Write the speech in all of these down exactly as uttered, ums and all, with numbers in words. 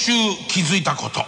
週気づいたこと。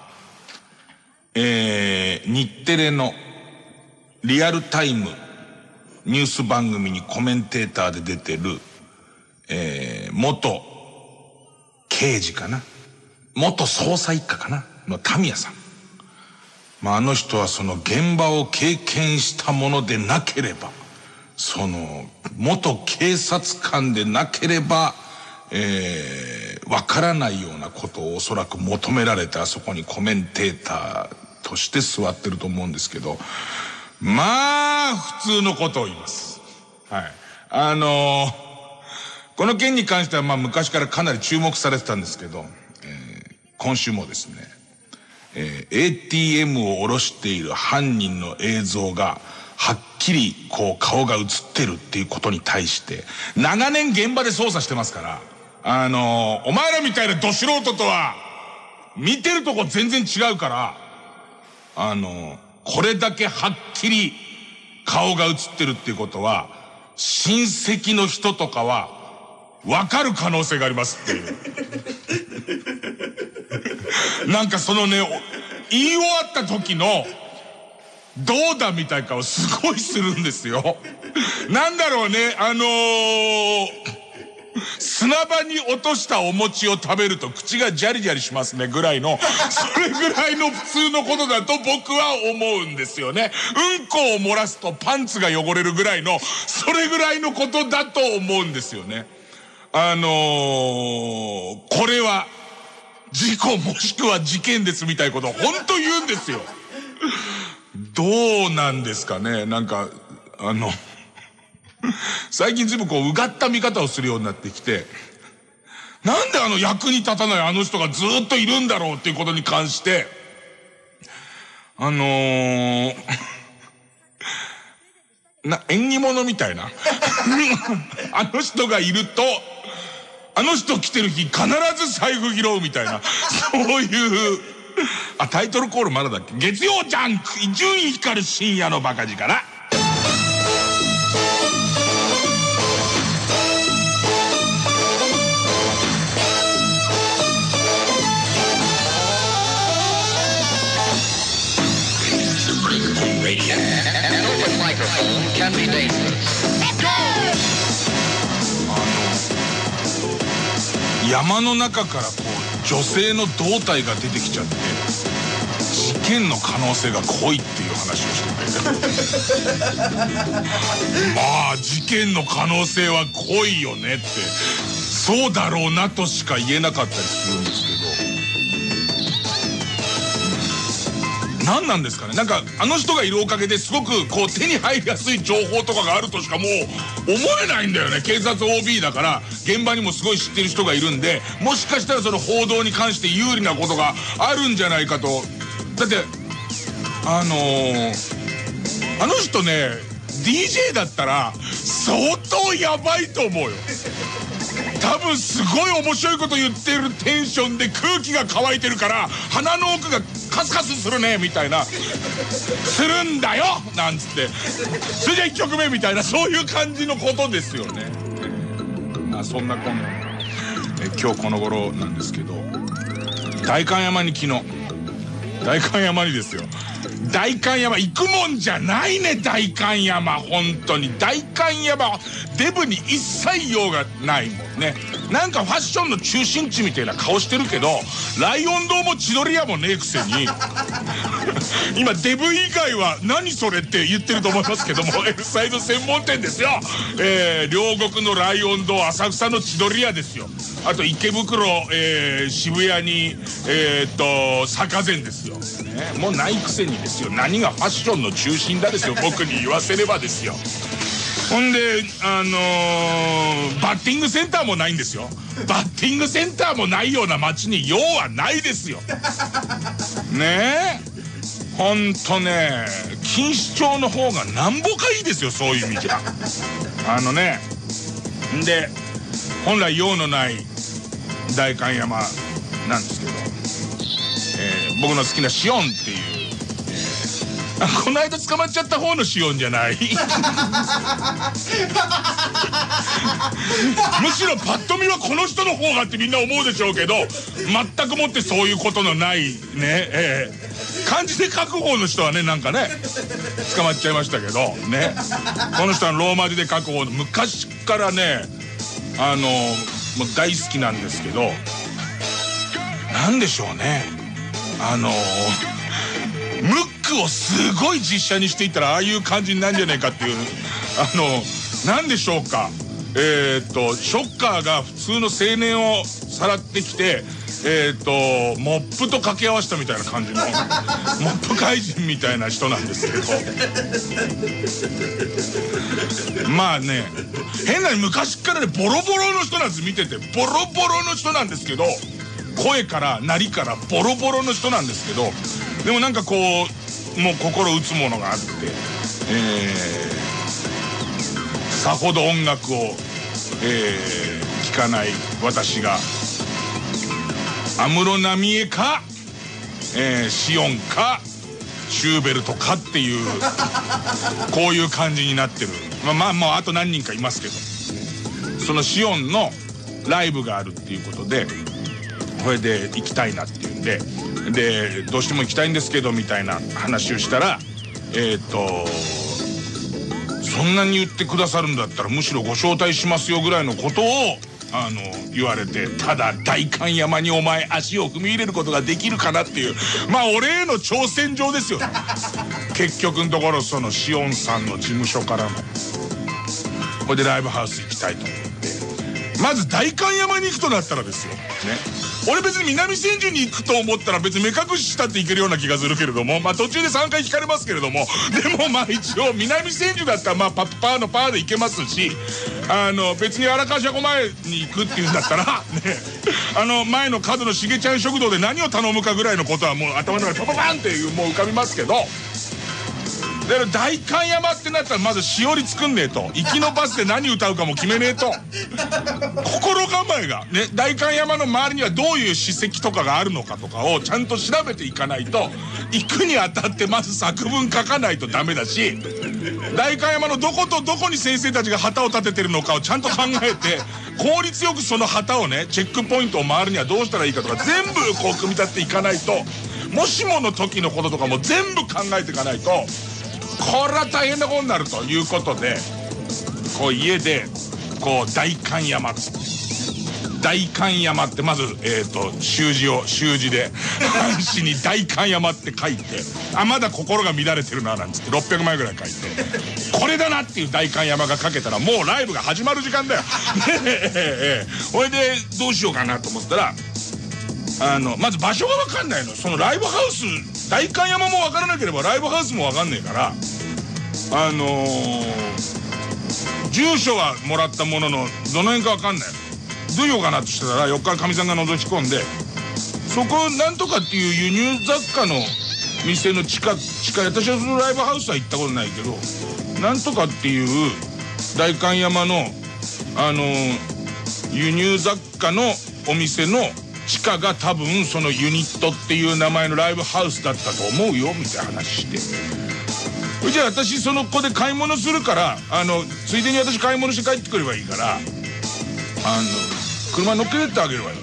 えー、日テレのリアルタイムニュース番組にコメンテーターで出てる、えー、元刑事かな、元捜査一課かなのタミヤさん。まあ、あの人はその現場を経験したものでなければ、その元警察官でなければ、えー、わからないようなことをおそらく求められて、あそこにコメンテーターとして座ってると思うんですけど、まあ普通のことを言います。はい。あのー、この件に関してはまあ昔からかなり注目されてたんですけど、えー、今週もですね、えー、エーティーエム を下ろしている犯人の映像がはっきりこう顔が映ってるっていうことに対して、長年現場で捜査してますから、あのー、お前らみたいなど素人とは見てるとこ全然違うから、あのー、これだけはっきり顔が映ってるっていうことは、親戚の人とかは分かる可能性がありますっていう。なんかそのね、言い終わった時のどうだみたいかをすごいするんですよ。なんだろうね、あのー、砂場に落としたお餅を食べると口がジャリジャリしますねぐらいの、それぐらいの普通のことだと僕は思うんですよね。うんこを漏らすとパンツが汚れるぐらいの、それぐらいのことだと思うんですよね。あのー、これは事故もしくは事件ですみたいなことを本当言うんですよ。どうなんですかね。なんかあの最近ずいぶんこううがった見方をするようになってきて、なんであの役に立たないあの人がずっといるんだろうっていうことに関して、あのー、な縁起物みたいなあの人がいると、あの人来てる日必ず財布拾うみたいな、そういうあ、タイトルコールまだだっけ。月曜ジャンク伊集院光る深夜のバカ力。山の中からこう女性の胴体が出てきちゃって、事件の可能性が濃いっていう話をしててまあ事件の可能性は濃いよねって、そうだろうなとしか言えなかったりするんですけど、何なんですかね。なんかあの人がいるおかげですごくこう手に入りやすい情報とかがあるとしかもう思えないんだよね。警察 オービー だから現場にもすごい知ってる人がいるんで、もしかしたらその報道に関して有利なことがあるんじゃないかと。だってあのー、あの人ね ディージェー だったら相当やばいと思うよ。多分すごい面白いこと言ってるテンションで空気が乾いてるから鼻の奥がカスカスするねみたいな、するんだよなんつって、それじゃいっきょくめみたいな、そういう感じのことですよね。まあそんなこんなえ今日この頃なんですけど、代官山に昨日代官山にですよ、代官山行くもんじゃないね。代官山本当に代官山デブに一切用がないもんね。なんかファッションの中心地みたいな顔してるけど、ライオン堂も千鳥屋もねえくせに今デブ以外は何それって言ってると思いますけども、L サイド専門店ですよ。えー、両国のライオン堂、浅草の千鳥屋ですよ。あと池袋、えー、渋谷にえー、っと坂膳ですよ、ね、もうないくせにですよ。何がファッションの中心だですよ、僕に言わせればですよ。ほんであのー、バッティングセンターもないんですよ。バッティングセンターもないような街に用はないですよねえ。ほんとね、錦糸町の方がなんぼかいいですよ、そういう意味じゃ。あのね、んで本来用のない代官山なんですけど、えー、僕の好きなシオンっていう、えー、 この間捕まっちゃった方のシオンじゃないむしろパッと見はこの人の方がってみんな思うでしょうけど、全くもってそういうことのないね、えー、漢字で書く方の人はね、なんかね捕まっちゃいましたけどね、この人はローマ字で書く方の、昔からねあのもう大好きなんですけど、なんでしょうね、あのムックをすごい実写にしていったらああいう感じになるんじゃないかっていう、あのなんでしょうか、えー、っとショッカーが普通の青年をさらってきて、えー、っとモップと掛け合わせたみたいな感じのモップ怪人みたいな人なんですけどまあね、変なに昔からねボロボロの人なんです。見ててボロボロの人なんですけど、声からなりからボロボロの人なんですけど、でもなんかこうもう心打つものがあって、えー、さほど音楽を、えー、聴かない私が安室奈美恵か、えー、シオンかシューベルトかっていうこういう感じになってる。まあまあまああと何人かいますけど、そのシオンのライブがあるっていうことで、これで行きたいなっていうんで、でどうしても行きたいんですけどみたいな話をしたら、えっとそんなに言ってくださるんだったらむしろご招待しますよぐらいのことをあの言われて、ただ代官山にお前足を踏み入れることができるかなっていう、まあ俺への挑戦状ですよね結局のところ、そのシオンさんの事務所からのこれでライブハウス行きたいと思って、まず代官山に行くとなったらですよね、俺別に南千住に行くと思ったら別に目隠ししたって行けるような気がするけれども、まあ途中でさんかい引かれますけれども、でもまあ一応南千住だったらまあパッパーのパーで行けますし、あの別に荒川車庫前に行くっていうんだったらね、あの前の角のしげちゃん食堂で何を頼むかぐらいのことはもう頭の中にパパパンっていうもう浮かびますけど、だから代官山ってなったらまずしおり作んねえと、行きのバスで何歌うかも決めねえと心構えがね、代官山の周りにはどういう史跡とかがあるのかとかをちゃんと調べていかないと、行くにあたってまず作文書かないとダメだし、代官山のどことどこに先生たちが旗を立ててるのかをちゃんと考えて、効率よくその旗をねチェックポイントを回るにはどうしたらいいかとか全部こう組み立てていかないと、もしもの時のこととかも全部考えていかないとこれは大変なことになるということで、こう家でこう代官山っつって代官山ってまずえっと習字を習字で半紙に代官山って書いて、あまだ心が乱れてるななんつってろっぴゃくまいぐらい書いて、これだなっていう代官山が書けたらもうライブが始まる時間だよほいでどうしようかなと思ったら、あのまず場所が分かんないの。そのライブハウス代官山も分からなければライブハウスも分かんねえから、あのー、住所はもらったもののどの辺か分かんない。どうしようかなとしてたら、よっからかみさんが覗き込んで、そこなんとかっていう輸入雑貨の店の地下地下、私はそのライブハウスは行ったことないけど、なんとかっていう代官山のあのー、輸入雑貨のお店の地下が多分そのユニットっていう名前のライブハウスだったと思うよみたいな話して、じゃあ私その子で買い物するから、あのついでに私買い物して帰ってくればいいから、あの車乗っけてってあげるわよって。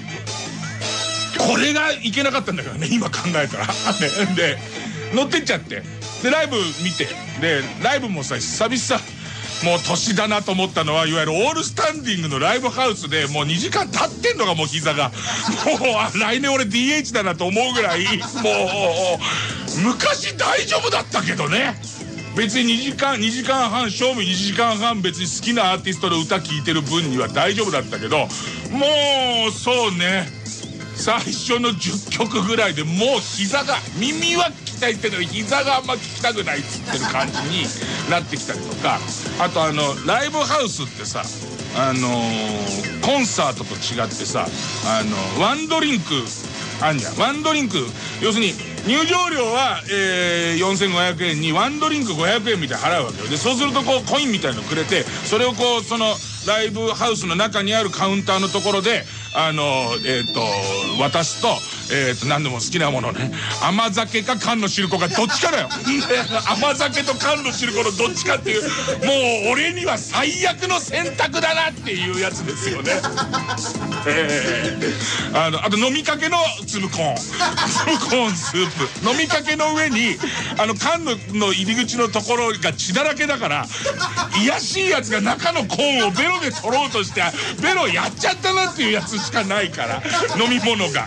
これがいけなかったんだからね今考えたらで乗ってっちゃって、でライブ見て、でライブもさ久々もう年だなと思ったのは、いわゆるオールスタンディングのライブハウスでもうにじかん経ってんのがもう膝がもう来年俺 ディーエイチ だなと思うぐらい、もう昔大丈夫だったけどね、別ににじかんにじかんはん賞味にじかんはん別に好きなアーティストの歌聴いてる分には大丈夫だったけど、もうそうね最初のじゅっきょくぐらいでもう膝が、耳は聞きたいけど膝があんま聞きたくないっつってる感じになってきたりとか、あとあのライブハウスってさ、あのー、コンサートと違ってさ、あのワンドリンクあんじゃん。ワンドリンク要するに入場料は、えー、よんせんごひゃくえんにワンドリンクごひゃくえんみたいに払うわけよ。でそうするとこうコインみたいのくれて、それをこうそのライブハウスの中にあるカウンターのところであのえっと渡すと、 えーと何でも好きなものね、甘酒か缶の汁粉かどっちかだよ甘酒と缶の汁粉のどっちかっていう、もう俺には最悪の選択だなっていうやつですよねえー、あのあと飲みかけの粒コーン粒コーンスープ、飲みかけの上にあの缶のの入り口のところが血だらけだから、卑しいやつが中のコーンをベロで取ろうとしてベロやっちゃったなっていうやつしかないから飲み物が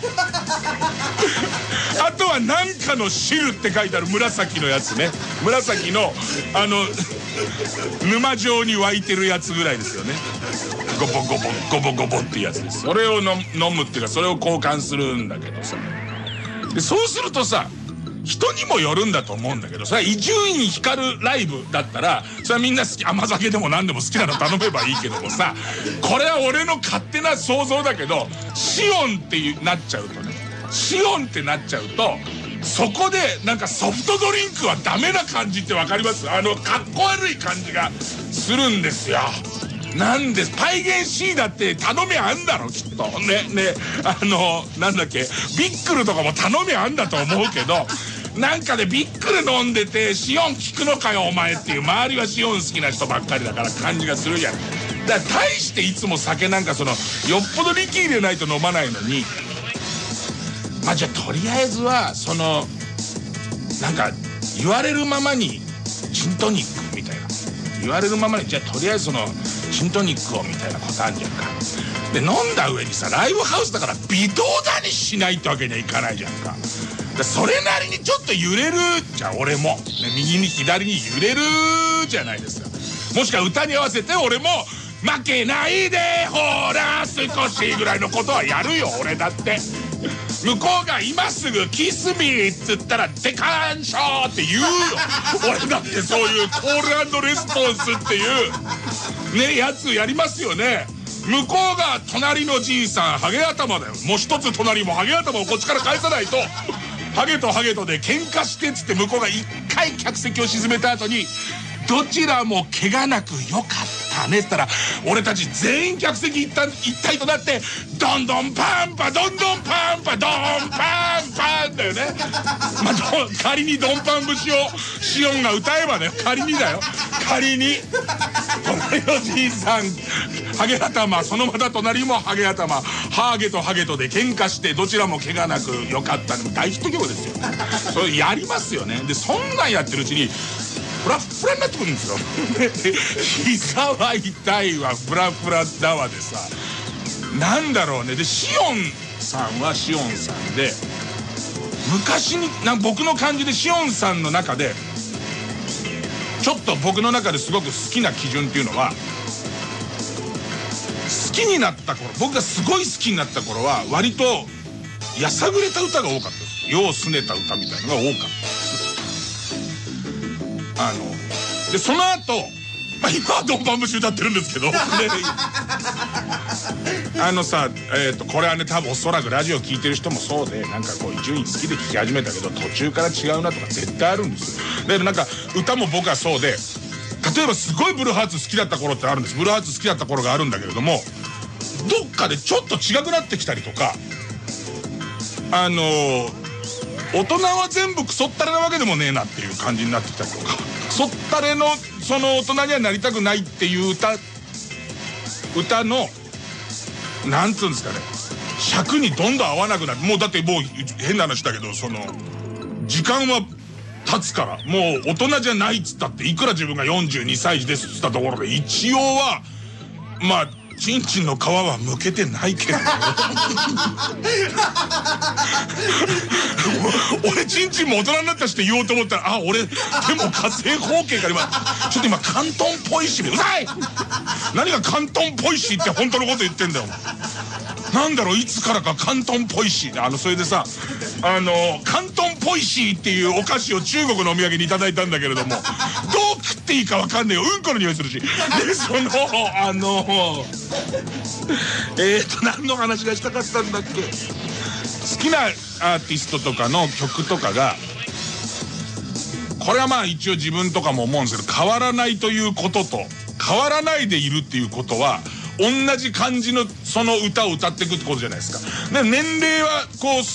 あとはなんかの汁って書いてある紫のやつね、紫のあの沼状に湧いてるやつぐらいですよね。ゴボゴボゴボゴボっていうやつです。それを飲むっていうか、それを交換するんだけどさ、でそうするとさ、人にもよるんだと思うんだけど、それは伊集院光ライブだったらそれはみんな好き、甘酒でも何でも好きなの頼めばいいけどもさ、これは俺の勝手な想像だけど、シオンってなっちゃうとね、シオンってなっちゃうと、そこでなんかソフトドリンクはダメな感じって分かります？あのかっこ悪い感じがするんですよ。なんでパイゲン C だって頼みあんだろきっとね。ねあのなんだっけ、ビックルとかも頼みあんだと思うけど、なんかでビックル飲んでてシオン効くのかよお前っていう、周りはシオン好きな人ばっかりだから感じがするじゃん。だから大していつも酒なんかそのよっぽど力入れないと飲まないのに、まあじゃあとりあえずはそのなんか言われるままにジントニックみたいな、言われるままにじゃあとりあえずそのジントニックをみたいなことあるじゃんか。で飲んだ上にさ、ライブハウスだから微動だにしないってわけにはいかないじゃんか。でそれなりにちょっと揺れるじゃん俺も、ね、右に左に揺れるじゃないですか。もしくは歌に合わせて俺も負けないでほら少しぐらいのことはやるよ俺だって。向こうが今すぐキスミーっつったらデカンショーって言うよ俺だって。そういうコール&レスポンスっていうねやつやりますよね。向こうが隣のじいさんハゲ頭だよ、もう一つ隣もハゲ頭をこっちから返さないとハゲとハゲとで喧嘩してっつって、向こうが一回客席を沈めた後にどちらも怪我なくよかったねって言ったら、俺たち全員客席一体一体となってどんどんパンパどんどんパンパどんパンパンだよね。まあ仮にドンパン節をシオンが歌えばね、仮にだよ、仮に隣のじいさんハゲ頭、そのまた隣もハゲ頭、ハゲとハゲとで喧嘩してどちらも怪我なくよかったね、大ヒット曲ですよ。それやりますよね。でそんなんやってるうちにフラフラになってくるんですよ膝は痛いわ、フラフラだわでさ、なんだろうね。でシオンさんはシオンさんで、昔にな僕の感じでシオンさんの中でちょっと僕の中ですごく好きな基準っていうのは、好きになった頃、僕がすごい好きになった頃は割とやさぐれた歌が多かったです。世をすねた歌みたいのが多かった。あのでその後、まあ、今はドンパン節歌ってるんですけどあのさ、えー、とこれはね多分おそらくラジオ聴いてる人もそうで、なんかこう伊集院好きで聴き始めたけど途中から違うなとか絶対あるんですよ。でなんか歌も僕はそうで、例えばすごいブルーハーツ好きだった頃ってあるんです。ブルーハーツ好きだった頃があるんだけれども、どっかでちょっと違くなってきたりとか、あのー大人は全部クソったれなわけでもねえなっていう感じになってきたりとか、クソったれのその大人にはなりたくないっていう歌歌のなんつうんですかね、尺にどんどん合わなくなる。もうだってもう変な話だけど、その時間は経つからもう大人じゃないっつったって、いくら自分がよんじゅうにさい児ですっつったところで一応はまあチンチンの皮は剥けてないけど俺チンチンも大人になったしって言おうと思ったら、あ俺でも火星方形から今ちょっと今関東っぽいし、うざい何が関東っぽいしって本当のこと言ってんだよ。なんだろう、いつからか関東っぽいし、あのそれでさ、あの関東っぽいしっていうお菓子を中国のお土産にいただいたんだけれども、どう食っていいかわかんねえよ、うんこの匂いするし。でそのあのえーと何の話がしたかったんだっけ。好きなアーティストとかの曲とかが、これはまあ一応自分とかも思うんですけど、変わらないということと変わらないでいるっていうことは同じ感じのその歌を歌っていくってことじゃないですか。で年齢はこうそ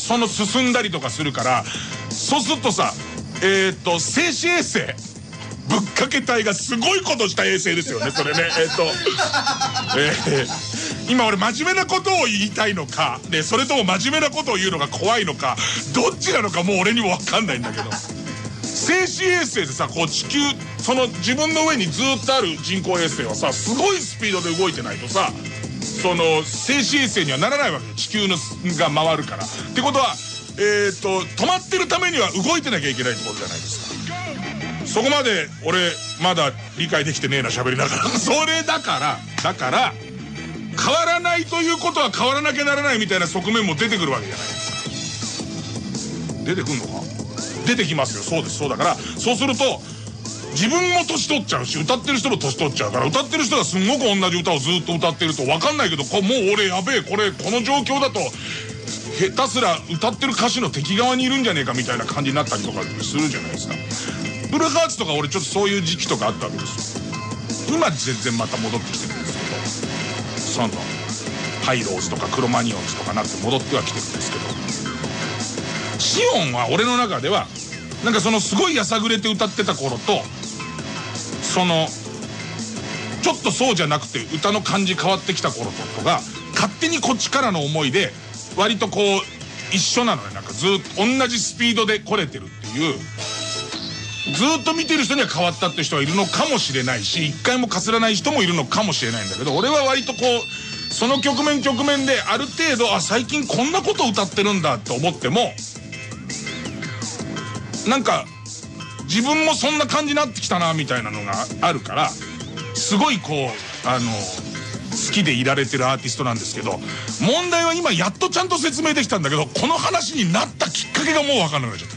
その進んだりとかするから、そうするとさ、えっと静止衛星ぶっかけ隊がすごいことした衛星ですよね、それね。えっと、えー、今俺真面目なことを言いたいのか、でそれとも真面目なことを言うのが怖いのか、どっちなのかもう俺にも分かんないんだけど、静止衛星でさ、こう地球、その自分の上にずっとある人工衛星はさ、すごいスピードで動いてないとさ、その静止衛星にはならないわけよ、地球のが回るから。ってことは、えっと止まってるためには動いてなきゃいけないってことじゃないですか。そこまで俺まだ理解できてねえな、喋りながら。それだからだから変わらないということは変わらなきゃならないみたいな側面も出てくるわけじゃないですか。出てくんのか。出てきますよ。そうです。そうだから、そうすると自分も年取っちゃうし、歌ってる人も年取っちゃうから、歌ってる人がすんごく同じ歌をずっと歌ってると分かんないけど、こもう俺やべえ、これこの状況だと下手すら歌ってる歌手の敵側にいるんじゃねえかみたいな感じになったりとかするじゃないですか。ブルーハーツとか俺ちょっとそういう時期とかあったわけですよ。今全然また戻ってきてるんですけど、そのハイローズとかクロマニオンズとかなって戻ってはきてるんですけど、シオンは俺の中ではなんかそのすごいやさぐれて歌ってた頃と、そのちょっとそうじゃなくて歌の感じ変わってきた頃とか勝手にこっちからの思いで割とこう一緒なのね。なんかずっと同じスピードで来れてるっていう、ずっと見てる人には変わったって人はいるのかもしれないし、一回もかすらない人もいるのかもしれないんだけど、俺は割とこうその局面局面である程度、あ、最近こんなこと歌ってるんだって思っても、なんか自分もそんな感じになってきたなみたいなのがあるから、すごいこうあの好きでいられてるアーティストなんですけど、問題は今やっとちゃんと説明できたんだけど、この話になったきっかけがもう分かんなくなっちゃった。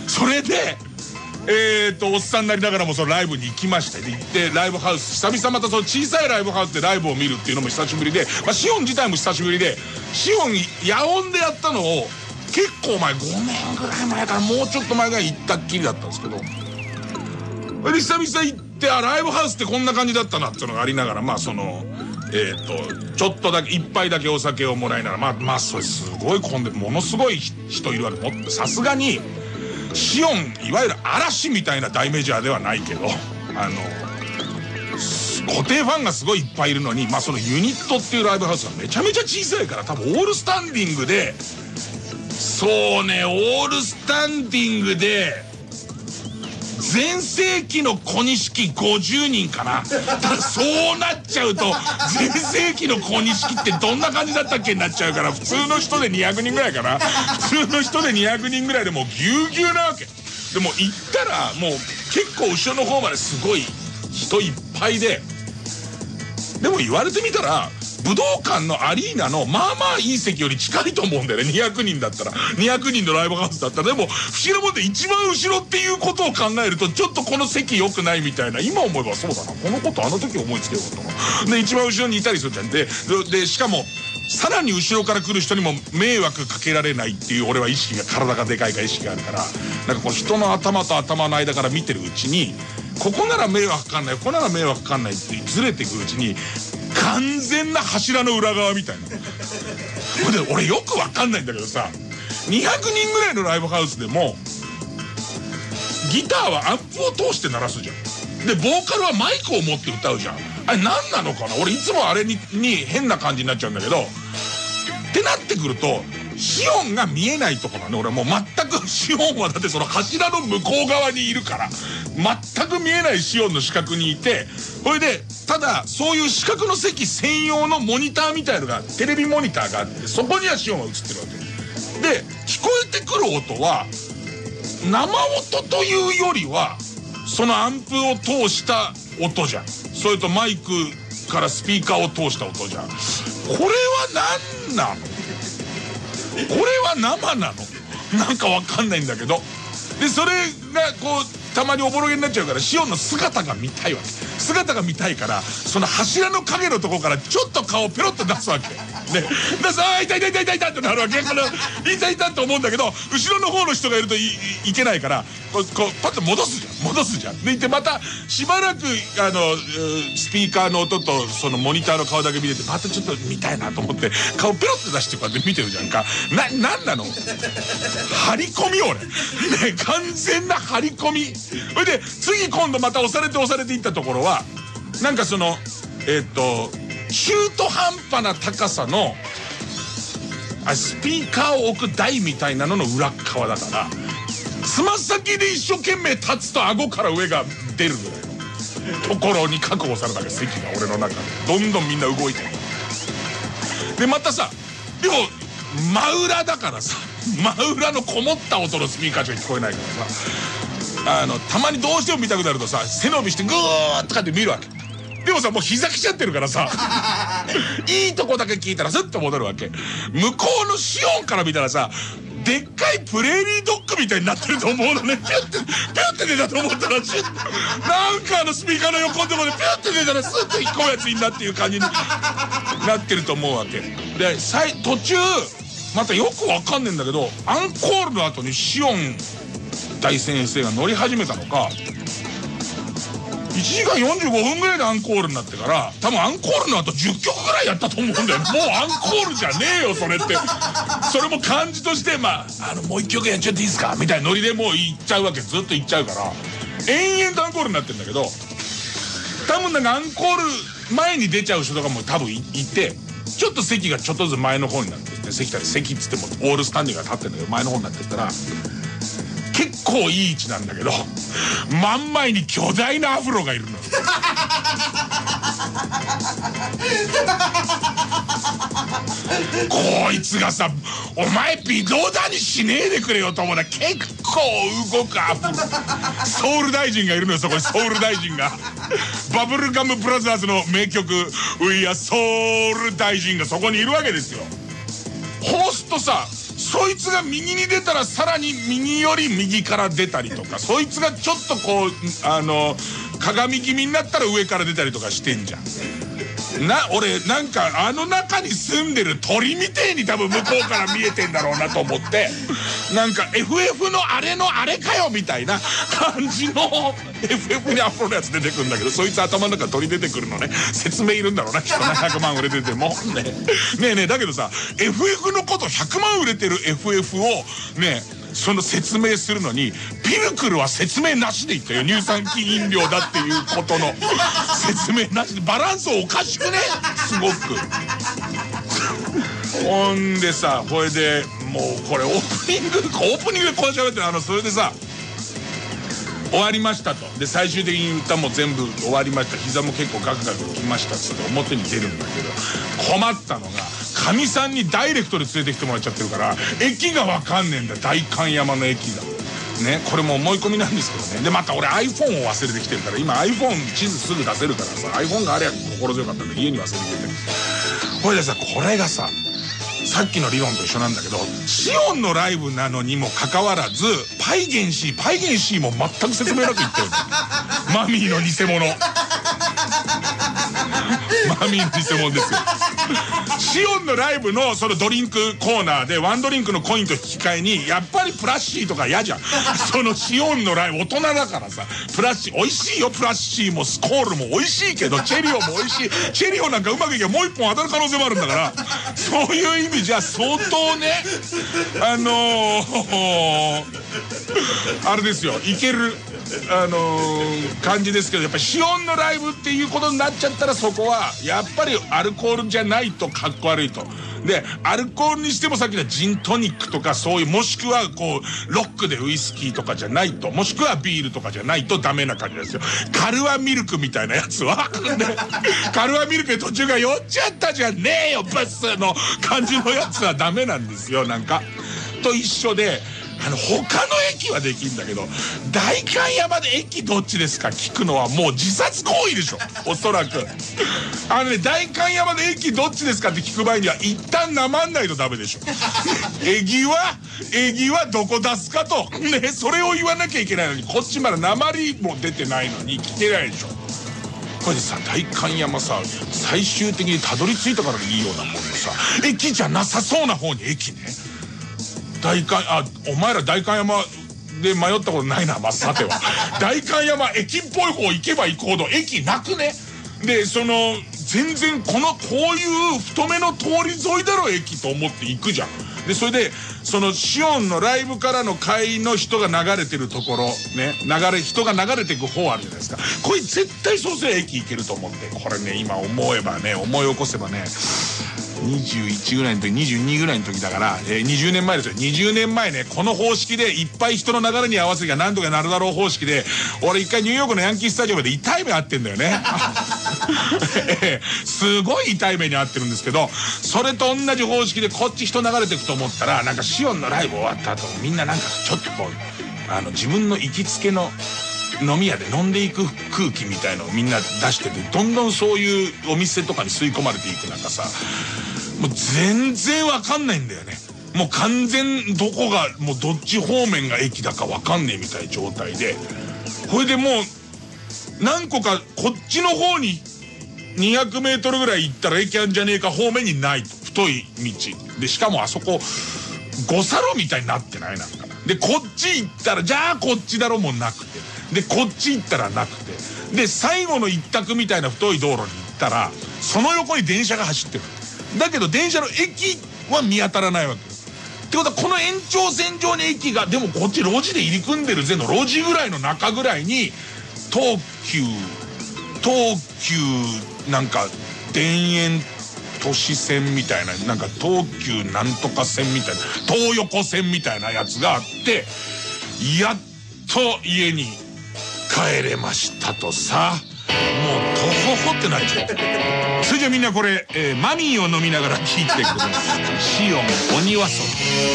それでえーとおっさんになりながらもそのライブに行きまして、で行ってライブハウス、久々またその小さいライブハウスでライブを見るっていうのも久しぶりで、まあ、シオン自体も久しぶりで、シオン野音でやったのを結構前、ごねんぐらい前からもうちょっと前ぐらい行ったっきりだったんですけど、それで久々行って、あ、ライブハウスってこんな感じだったなっていうのがありながら、まあそのえーとちょっとだけ一杯だけお酒をもらいながら、まあまあそれすごい混んでものすごい人いるわけ。もさすがにシオンいわゆる嵐みたいな大メジャーではないけど、あの固定ファンがすごいいっぱいいるのに、まあそのユニットっていうライブハウスはめちゃめちゃ小さいから、多分オールスタンディングで、そうね、オールスタンディングで全盛期の小錦ごじゅうにんかな。ただそうなっちゃうと全盛期の小錦ってどんな感じだったっけになっちゃうから、普通の人でにひゃくにんぐらいかな。普通の人でにひゃくにんぐらいでもうぎゅうぎゅうなわけで、も行ったらもう結構後ろの方まですごい人いっぱいで、でも言われてみたら武道館のアリーナのまあまあいい席より近いと思うんだよね。にひゃくにんだったら、にひゃくにんのライブハウスだったら。でも不思議なもんで一番後ろっていうことを考えるとちょっとこの席良くないみたいな、今思えばそうだな、このことあの時思いつけよかったな。で一番後ろにいたりするじゃん。ででしかもさらに後ろから来る人にも迷惑かけられないっていう、俺は意識が、体がでかいから意識があるから、なんかこう人の頭と頭の間から見てるうちに、ここなら迷惑かかんない、ここなら迷惑かかんないってずれていくうちに完全な柱の裏側みたいな。で俺よくわかんないんだけどさ、にひゃくにんぐらいのライブハウスでもギターはアンプを通して鳴らすじゃん。でボーカルはマイクを持って歌うじゃん。あれ何なのかな、俺いつもあれにに変な感じになっちゃうんだけど、ってなってくるとシオンが見えないところね。俺はもう全くシオンはだってその柱の向こう側にいるから、全く見えないシオンの視覚にいて、それでただそういう視覚の席専用のモニターみたいのが、テレビモニターがあって、そこにはシオンが映ってるわけで、聞こえてくる音は生音というよりはそのアンプを通した音じゃん。それとマイクからスピーカーを通した音じゃん。これは何なの、これは生なの、なんかわかんないんだけど。でそれがこうたまにおぼろげになっちゃうから、シオンの姿が見たいわけ。姿が見たいから、その柱の影のところからちょっと顔をペロッと出すわけで、出す、あー痛い痛い痛い痛い痛いってなるわけ。この痛い痛いと思うんだけど、後ろの方の人がいると い, い, いけないから、こうこうパッと戻すじゃん。 戻すじゃん。でいてまたしばらくあのスピーカーの音とそのモニターの顔だけ見てて、またちょっと見たいなと思って顔ペロって出してこうやって見てるじゃんか。な、なんなの張り込み俺ね、完全な張り込み。それで次今度また押されて押されていったところはなんかそのえっと中途半端な高さのあスピーカーを置く台みたいなのの裏側だから、つま先で一生懸命立つと顎から上が出るぐらいのところに確保されたわけ、席が俺の中で。どんどんみんな動いてる。でまたさ、でも真裏だからさ、真裏のこもった音のスピーカーしか聞こえないからさ、あのたまにどうしても見たくなるとさ背伸びしてグーッとかって見るわけ。でもさもう膝きちゃってるからさいいとこだけ聞いたらスッと戻るわけ。向こうのシオンから見たらさでっかいプレーリードッグみたいになってると思うのね。ピュッてピュッて出たと思ったらシュッなんかあのスピーカーの横のところでピュッて出たらスッと引っ込むやつになっていう感じになってると思うわけで、途中またよくわかんねえんだけどアンコールの後にシオン大先生が乗り始めたのかいちじかんよんじゅうごふんぐらいでアンコールになってから多分アンコールの後じゅっきょくぐらいやったと思うんだよ。もうアンコールじゃねえよそれって。それも感じとしてまああのもういっきょくやっちゃっていいですかみたいなノリでもう行っちゃうわけ。ずっと行っちゃうから延々とアンコールになってるんだけど、多分なんかアンコール前に出ちゃう人とかも多分いて、ちょっと席がちょっとずつ前の方になってて、席だ席っつってもオールスタンディングが立ってるんだけど前の方になってったら結構いい位置なんだけど真ん前に巨大なアフロがいるの。こいつがさ「お前微動だにしねえでくれよ」と思うな。結構動くアフロソウル大臣がいるのよそこに。ソウル大臣がバブルガムブラザーズの名曲「We are ソウル大臣」がそこにいるわけですよ。そうするとさそいつが右に出たらさらに右より右から出たりとか、そいつがちょっとこうあの鏡気味になったら上から出たりとかしてんじゃん。な俺なんかあの中に住んでる鳥みてえに多分向こうから見えてんだろうなと思って、なんか エフエフ のあれのあれかよみたいな感じの エフエフ にアフロのやつ出てくるんだけど、そいつ頭の中鳥出てくるのね。説明いるんだろうなきっとな。ひゃくまん売れててもねねえねえだけどさ エフエフ のことひゃくまん売れてる エフエフ をねその説明するのにピルクルは説明なしで言ったよ。乳酸菌飲料だっていうことの説明なしで。バランスおかしくねすごくほんでさこれでもうこれオープニングオープニングでこう喋ってるあのそれでさ終わりましたと。で最終的に歌も全部終わりました、膝も結構ガクガクきましたっつって表に出るんだけど、困ったのがかみさんにダイレクトで連れてきてもらっちゃってるから駅が分かんねえんだ。代官山の駅がね、これも思い込みなんですけどね。でまた俺 iPhone を忘れてきてるから、今 iPhone 地図すぐ出せるからさ iPhone があれば心強かったんで家に忘れてきて、これでさこれがささっきの理論と一緒なんだけど、シオンのライブなのにもかかわらずパイゲンシーパイゲンシーも全く説明なく言ってるマミーの偽物マミーの偽物ですよ。シオンのライブのそのドリンクコーナーでワンドリンクのコインと引き換えにやっぱりプラッシーとか嫌じゃんそのシオンのライブ大人だからさ、プラッシー美味しいよ、プラッシーもスコールも美味しいけどチェリオも美味しい。チェリオなんかうまくいけばもう一本当たる可能性もあるんだから、そういう意味じゃ相当ねあのー、あれですよいけるあのー、感じですけど、やっぱりシオンのライブっていうことになっちゃったらそこはやっぱりアルコールじゃないとかっこ悪いと。でアルコールにしてもさっきのジントニックとかそういう、もしくはこうロックでウイスキーとかじゃないと、もしくはビールとかじゃないとダメな感じですよ。カルアミルクみたいなやつはカルアミルクで途中が酔っちゃったじゃねえよブスの感じのやつはダメなんですよ。なんかと一緒であの他の駅はできるんだけど、代官山で駅どっちですか聞くのはもう自殺行為でしょおそらく。あのね代官山で駅どっちですかって聞く場合には一旦なまんないとダメでしょ駅は駅はどこ出すかとね、それを言わなきゃいけないのにこっちまだなまりも出てないのに聞けないでしょ。これでさ代官山さ最終的にたどり着いたからいいようなもんでさ、駅じゃなさそうな方に駅ね。代官あお前ら代官山で迷ったことないな、まあ、さては。代官山、駅っぽい方行けば行くほど駅なくね。で、その、全然この、こういう太めの通り沿いだろ、駅と思って行くじゃん。で、それで、その、シオンのライブからの会の人が流れてるところ、ね、流れ、人が流れていく方あるじゃないですか。これ絶対そうすれば駅行けると思って。これね、今思えばね、思い起こせばね、にじゅういちぐらいの時、にじゅうにぐらいの時だから、えー、にじゅうねんまえですよ。にじゅうねんまえね、この方式でいっぱい人の流れに合わせが何とかなるだろう方式で、俺一回ニューヨークのヤンキースタジオまで痛い目あってんだよね。えー、すごい痛い目にあってるんですけど、それと同じ方式でこっち人流れていくと思ったら、なんかシオンのライブ終わった後、みんななんかちょっとこう、あの、自分の行きつけの、飲み屋で飲んでいく空気みたいのをみんな出してて、どんどんそういうお店とかに吸い込まれていくなんかさ、もう全然わかんないんだよね。もう完全どこが、もうどっち方面が駅だかわかんねえみたいな状態で、これでもう何個かこっちの方ににひゃくメートルぐらい行ったら駅あんじゃねえか方面にないと。太い道で、しかもあそこ五差路みたいになってないなんかで、こっち行ったらじゃあこっちだろもなくて、でこっち行ったらなくて、で最後の一択みたいな太い道路に行ったらその横に電車が走ってる。だけど電車の駅は見当たらないわけです。ってことはこの延長線上に駅が、でもこっち路地で入り組んでるぜの路地ぐらいの中ぐらいに東急東急なんか田園都市線みたいな、なんか東急なんとか線みたいな、東横線みたいなやつがあって、やっと家に帰れましたとさ、もうとほほってなっちゃう。それじゃみんなこれ、えー、マミーを飲みながら聴いてください。シオン鬼は外。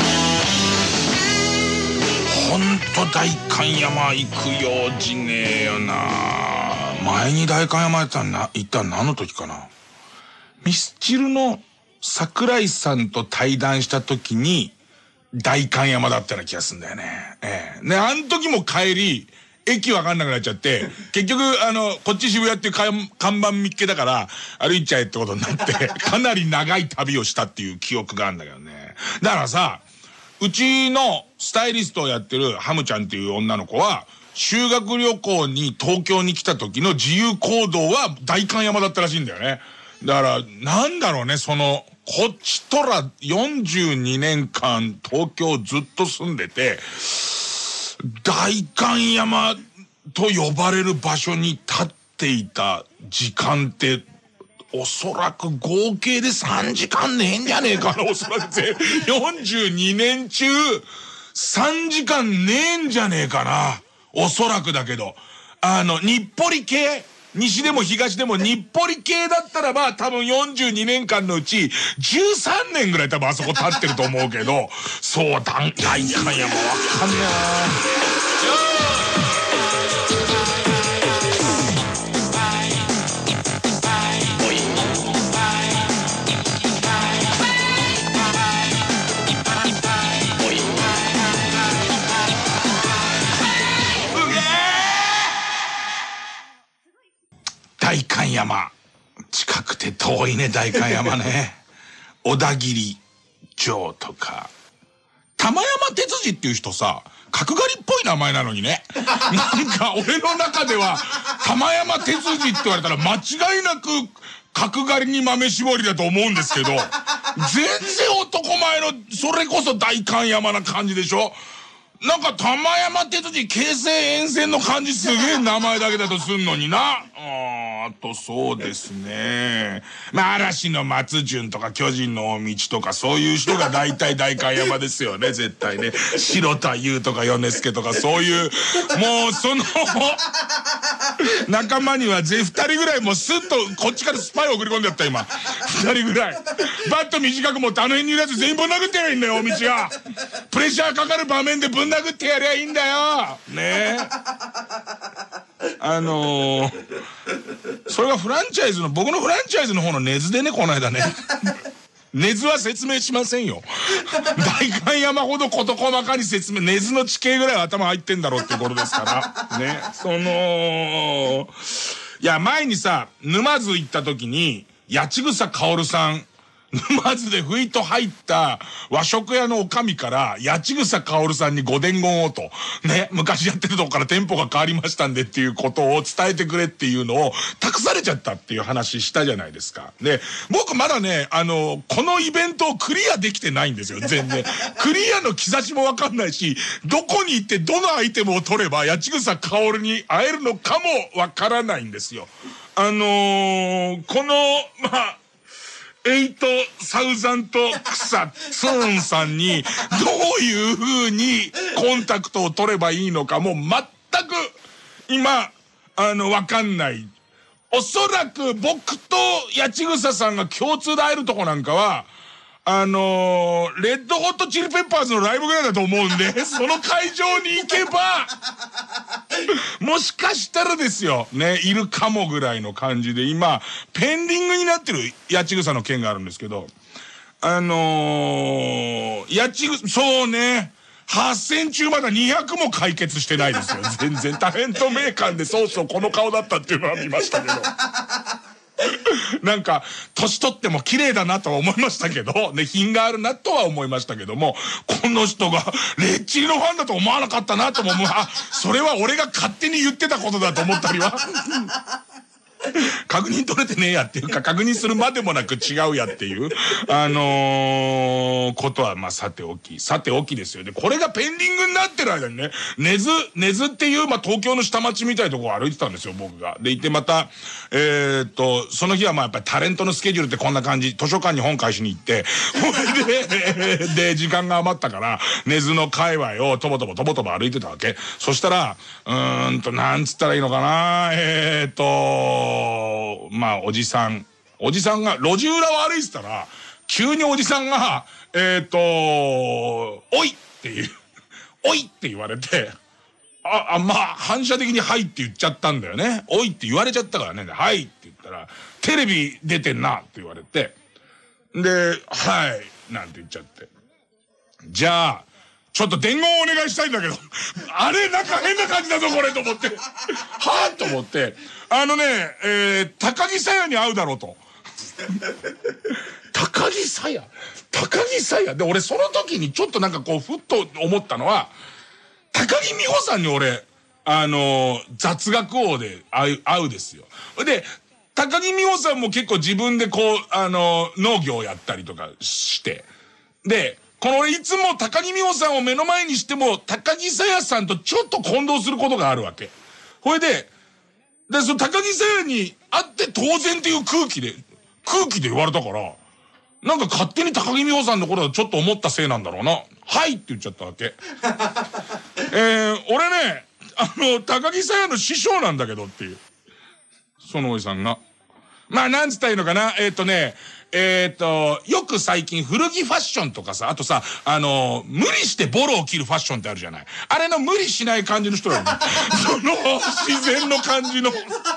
ほんと代官山行く用事ねえよな。前に代官山行ったな、行ったの何の時かな。ミスチルの桜井さんと対談した時に代官山だったような気がするんだよね。ええ。ね、あの時も帰り、駅わかんなくなっちゃって、結局、あの、こっち渋谷っていう看板見っけだから、歩いちゃえってことになって、かなり長い旅をしたっていう記憶があるんだけどね。だからさ、うちのスタイリストをやってるハムちゃんっていう女の子は、修学旅行に東京に来た時の自由行動は代官山だったらしいんだよね。だから、なんだろうね、その、こっちとらよんじゅうにねんかん東京ずっと住んでて、代官山と呼ばれる場所に立っていた時間って、おそらく合計でさんじかんねえんじゃねえかな、おそらくぜ。よんじゅうにねん中、さんじかんねえんじゃねえかな。おそらくだけど。あの、日暮里系西でも東でも日暮里系だったらば多分よんじゅうにねんかんのうちじゅうさんねんぐらい多分あそこ立ってると思うけど、そうだ、代官山わかんねえな。代官山。近くて遠いね、代官山ね。小田切城とか。玉山哲司っていう人さ、角刈りっぽい名前なのにね。なんか俺の中では、玉山哲司って言われたら間違いなく角刈りに豆絞りだと思うんですけど、全然男前の、それこそ代官山な感じでしょ。なんか玉山哲司京成沿線の感じすげえ名前だけだとすんのにな。あとそうですね。まあ嵐の松潤とか巨人の大道とかそういう人が大体代官山ですよね、絶対ね。白田優とか米助とかそういう、もうその仲間にはぜふたりぐらいもうスッとこっちからスパイ送り込んでやった今。ふたりぐらい。バット短く持ってあの辺にいるやつ全員ぶん殴ってやりゃいいんだよ、大道が。プレッシャーかかる場面でぶん殴ってやりゃいいんだよ。ねえ。あのー、それがフランチャイズの、僕のフランチャイズの方の根津でね、この間ね。根津は説明しませんよ。代官山ほど事細かに説明、根津の地形ぐらいは頭入ってんだろうってことですから。ね。その、いや、前にさ、沼津行った時に、八千草薫さん沼津でふいと入った和食屋の女将から、八千草薫さんにご伝言をと、ね、昔やってるとこから店舗が変わりましたんでっていうことを伝えてくれっていうのを託されちゃったっていう話したじゃないですか。で、僕まだね、あの、このイベントをクリアできてないんですよ、全然。クリアの兆しもわかんないし、どこに行ってどのアイテムを取れば八千草薫に会えるのかもわからないんですよ。あのー、この、まあ、エイトサウザント草ツーンさんにどういう風にコンタクトを取ればいいのかもう全く今、あの、わかんない。おそらく僕と八千草さんが共通で会えるとこなんかは、あのー、レッドホットチリペッパーズのライブぐらいだと思うんで、その会場に行けば、もしかしたらですよ、ね、いるかもぐらいの感じで、今、ペンディングになってる八千草の件があるんですけど、あのー、八千草、そうね、はっせん中まだにひゃくも解決してないですよ。全然。タレント名鑑でそうそうこの顔だったっていうのは見ましたけど。なんか、年取っても綺麗だなとは思いましたけど、ね、品があるなとは思いましたけども、この人が、レッチリのファンだと思わなかったなとも思う、あ、それは俺が勝手に言ってたことだと思ったりは。確認取れてねえやっていうか、確認するまでもなく違うやっていう、あのー、ことは、まあ、さておき。さておきですよね。これがペンディングになってる間にね、根津、根津っていう、まあ、東京の下町みたいなところを歩いてたんですよ、僕が。で、行ってまた、えー、っと、その日はまあ、やっぱりタレントのスケジュールってこんな感じ、図書館に本返しに行って、ほいで、で、時間が余ったから、根津の界隈をとぼとぼとぼとぼ歩いてたわけ。そしたら、うーんと、なんつったらいいのかな、えー、っと、まあ、おじさん。おじさんが、路地裏を歩いてたら、急におじさんが、えっと、おいっていう、おいって言われて、あ、あ、まあ、反射的にはいって言っちゃったんだよね。おいって言われちゃったからね。はいって言ったら、テレビ出てんなって言われて、で、はい、なんて言っちゃって。じゃあ、ちょっと伝言をお願いしたいんだけど、あれ、なんか変な感じだぞ、これ、と思って。はぁと思って、あのね、えー、高木さやに会うだろうと。高木さや高木さやで、俺その時にちょっとなんかこう、ふっと思ったのは、高木美帆さんに俺、あのー、雑学王で会う、会うですよ。で、高木美帆さんも結構自分でこう、あのー、農業をやったりとかして、で、この俺いつも高木美帆さんを目の前にしても、高木さやさんとちょっと混同することがあるわけ。ほいで、で、その高木さやに会って当然っていう空気で、空気で言われたから、なんか勝手に高木美帆さんのことだとちょっと思ったせいなんだろうな。はいって言っちゃったわけ。えー、俺ね、あの、高木さやの師匠なんだけどっていう。そのおじさんが。まあ、なんつったらいいのかな。えっとね、えっと、よく最近古着ファッションとかさ、あとさ、あの、無理してボロを着るファッションってあるじゃない。あれの無理しない感じの人だよね。その、自然の感じの、